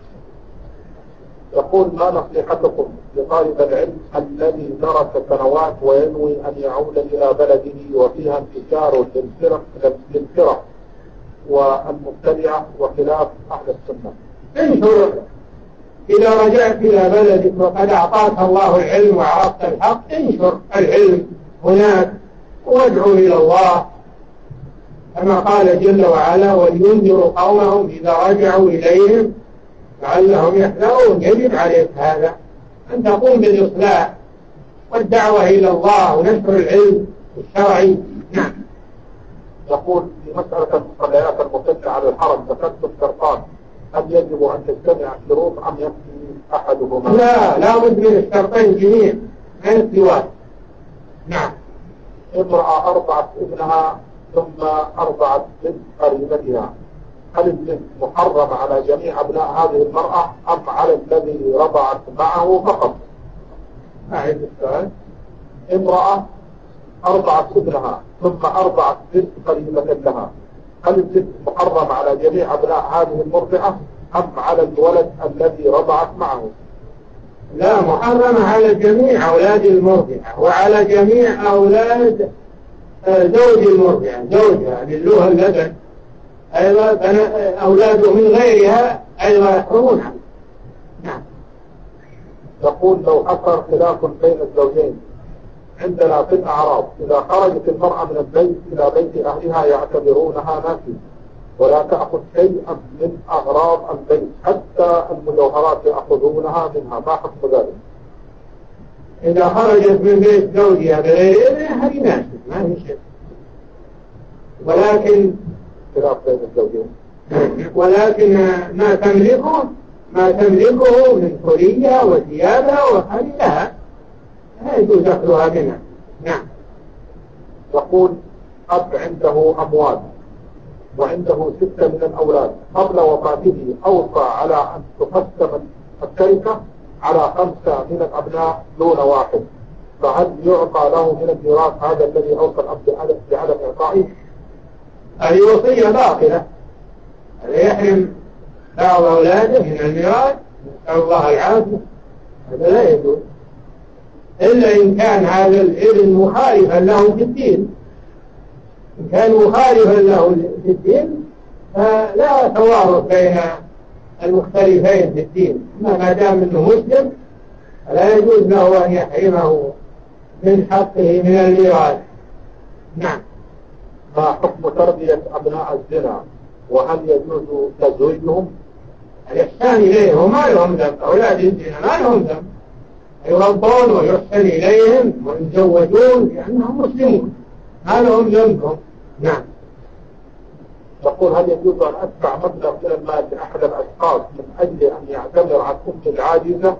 يقول ما نصيحتكم لطالب العلم الذي درس سنوات وينوي أن يعود إلى بلده وفيها انتشار للفرق والمبتدعة وخلاف أهل السنة؟ انشر إذا رجعت إلى بلدك وقد أعطاك الله العلم وعرفت الحق انشر العلم هناك وادعو إلى الله كما قال جل وعلا ولينذروا قومهم إذا رجعوا إليهم لعلهم يحذرون. يجب عليك هذا أن تقوم بالإصلاح والدعوة إلى الله ونشر العلم الشرعي. نعم. يقول في مسألة المصليات المطلة على الحرم ذكرت الشرطان، هل يجب أن تجتمع الشروط أم يكفي أحدهما؟ لا بد من الشرطين جميع من الزواج. نعم. امرأة أرضعت ابنها ثم أرضعت بنت قريبتها، هل البنت محرم على جميع أبناء هذه المرأة أم على الذي رضعت معه فقط؟ أعيد السؤال. امرأة أرضعت ابنها ثم أرضعت بنت قريبة لها، هل البنت محرم على جميع أبناء هذه المرضعة أم على الولد الذي رضعت معه؟ لا، محرم على جميع أولاد المرضعة وعلى جميع أولاد زوج المرضعة، زوجها لله اللبن أيضا أولاده من غيرها أيضا يحرمون عنه. نعم. يقول لو حصل خلاف بين الزوجين عندنا في الأعراض، إذا خرجت المرأة من البيت إلى بيت أهلها يعتبرونها ناسية ولا تأخذ شيئا من أغراض البيت حتى المجوهرات يأخذونها منها، ما حكم ذلك؟ إذا خرجت من بيت زوجها بغير إذنها هذه ناسية ما في شيء، ولكن خلاف بين الزوجين، ولكن ما تملكه من حرية وثيابها وخليلها لا يجوز أخذها منها. نعم. يقول أب عنده أموال وعنده 6 من الأولاد، قبل وفاته أوصى على أن تقسم التركة على 5 من الأبناء دون واحد، فهل يعطى له من الميراث هذا الذي أوصى الأب بعدم إعطائه؟ هذه وصية باطلة، هذا يحرم بعض أولاده من الميراث، نسأل الله العافية، هذا لا يجوز إلا إن كان هذا الابن مخالفا له في الدين. إن كان مخالفا له في الدين فلا توارث بين المختلفين في الدين، ما دام أنه مسلم لا يجوز له أن يحرمه من حقه من الميراث. نعم. ما حكم تربية أبناء الزنا وهل يجوز تزويجهم؟ الإحسان إليهم ما لهم ذنب، أولاد الزنا ما لهم ذنب، يربون ويحسن إليهم ويزوجون لأنهم مسلمون ما لهم ذنبهم. نعم. يقول هل يجوز أن أدفع مبلغ من المال لأحد الأشخاص من أجل أن يعتمر عن أم العاجزة؟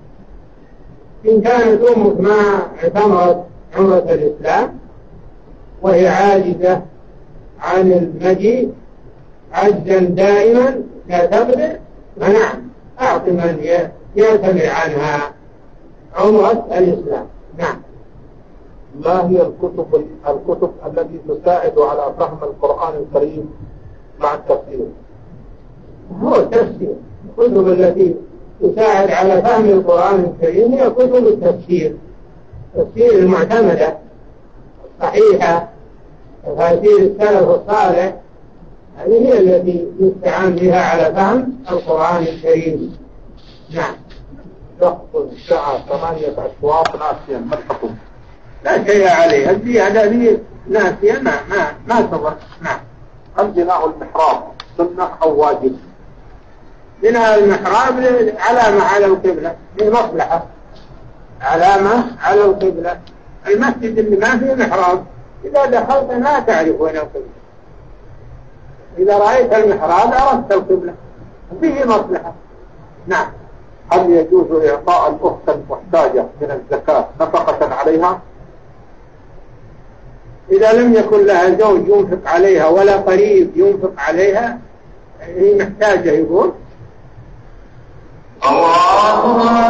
إن كانت أمك ما اعتمرت عمرة الإسلام وهي عاجزة عن المجيء عجزا دائما لا تقدر، فنعم أعطي من يعتمر عنها عمرة الإسلام. نعم. ما هي الكتب التي تساعد على فهم القرآن الكريم مع التفسير؟ هو التفسير، الكتب التي تساعد على فهم القرآن الكريم هي كتب التفسير المعتمدة الصحيحة، تفاسير السلف الصالح، هذه هي التي يستعان بها على فهم القرآن الكريم. نعم. يقصد الساعة 8 أشواط ناسيا، ما الحكم؟ لا شيء عليه، الزيادة هذه ناسيا ما تضر. نعم. هل بناء المحراب سنة أو واجب؟ بناء المحراب علامة على القبلة لمصلحة، علامة على القبلة. المسجد اللي ما فيه محراب إذا دخلت ما تعرف وين القبلة، إذا رأيت المحراب عرفت القبلة وفيه مصلحة. نعم. هل يجوز إعطاء الأخت المحتاجة من الزكاة نفقة عليها؟ إذا لم يكن لها زوج ينفق عليها ولا قريب ينفق عليها، هي محتاجة يقول. الله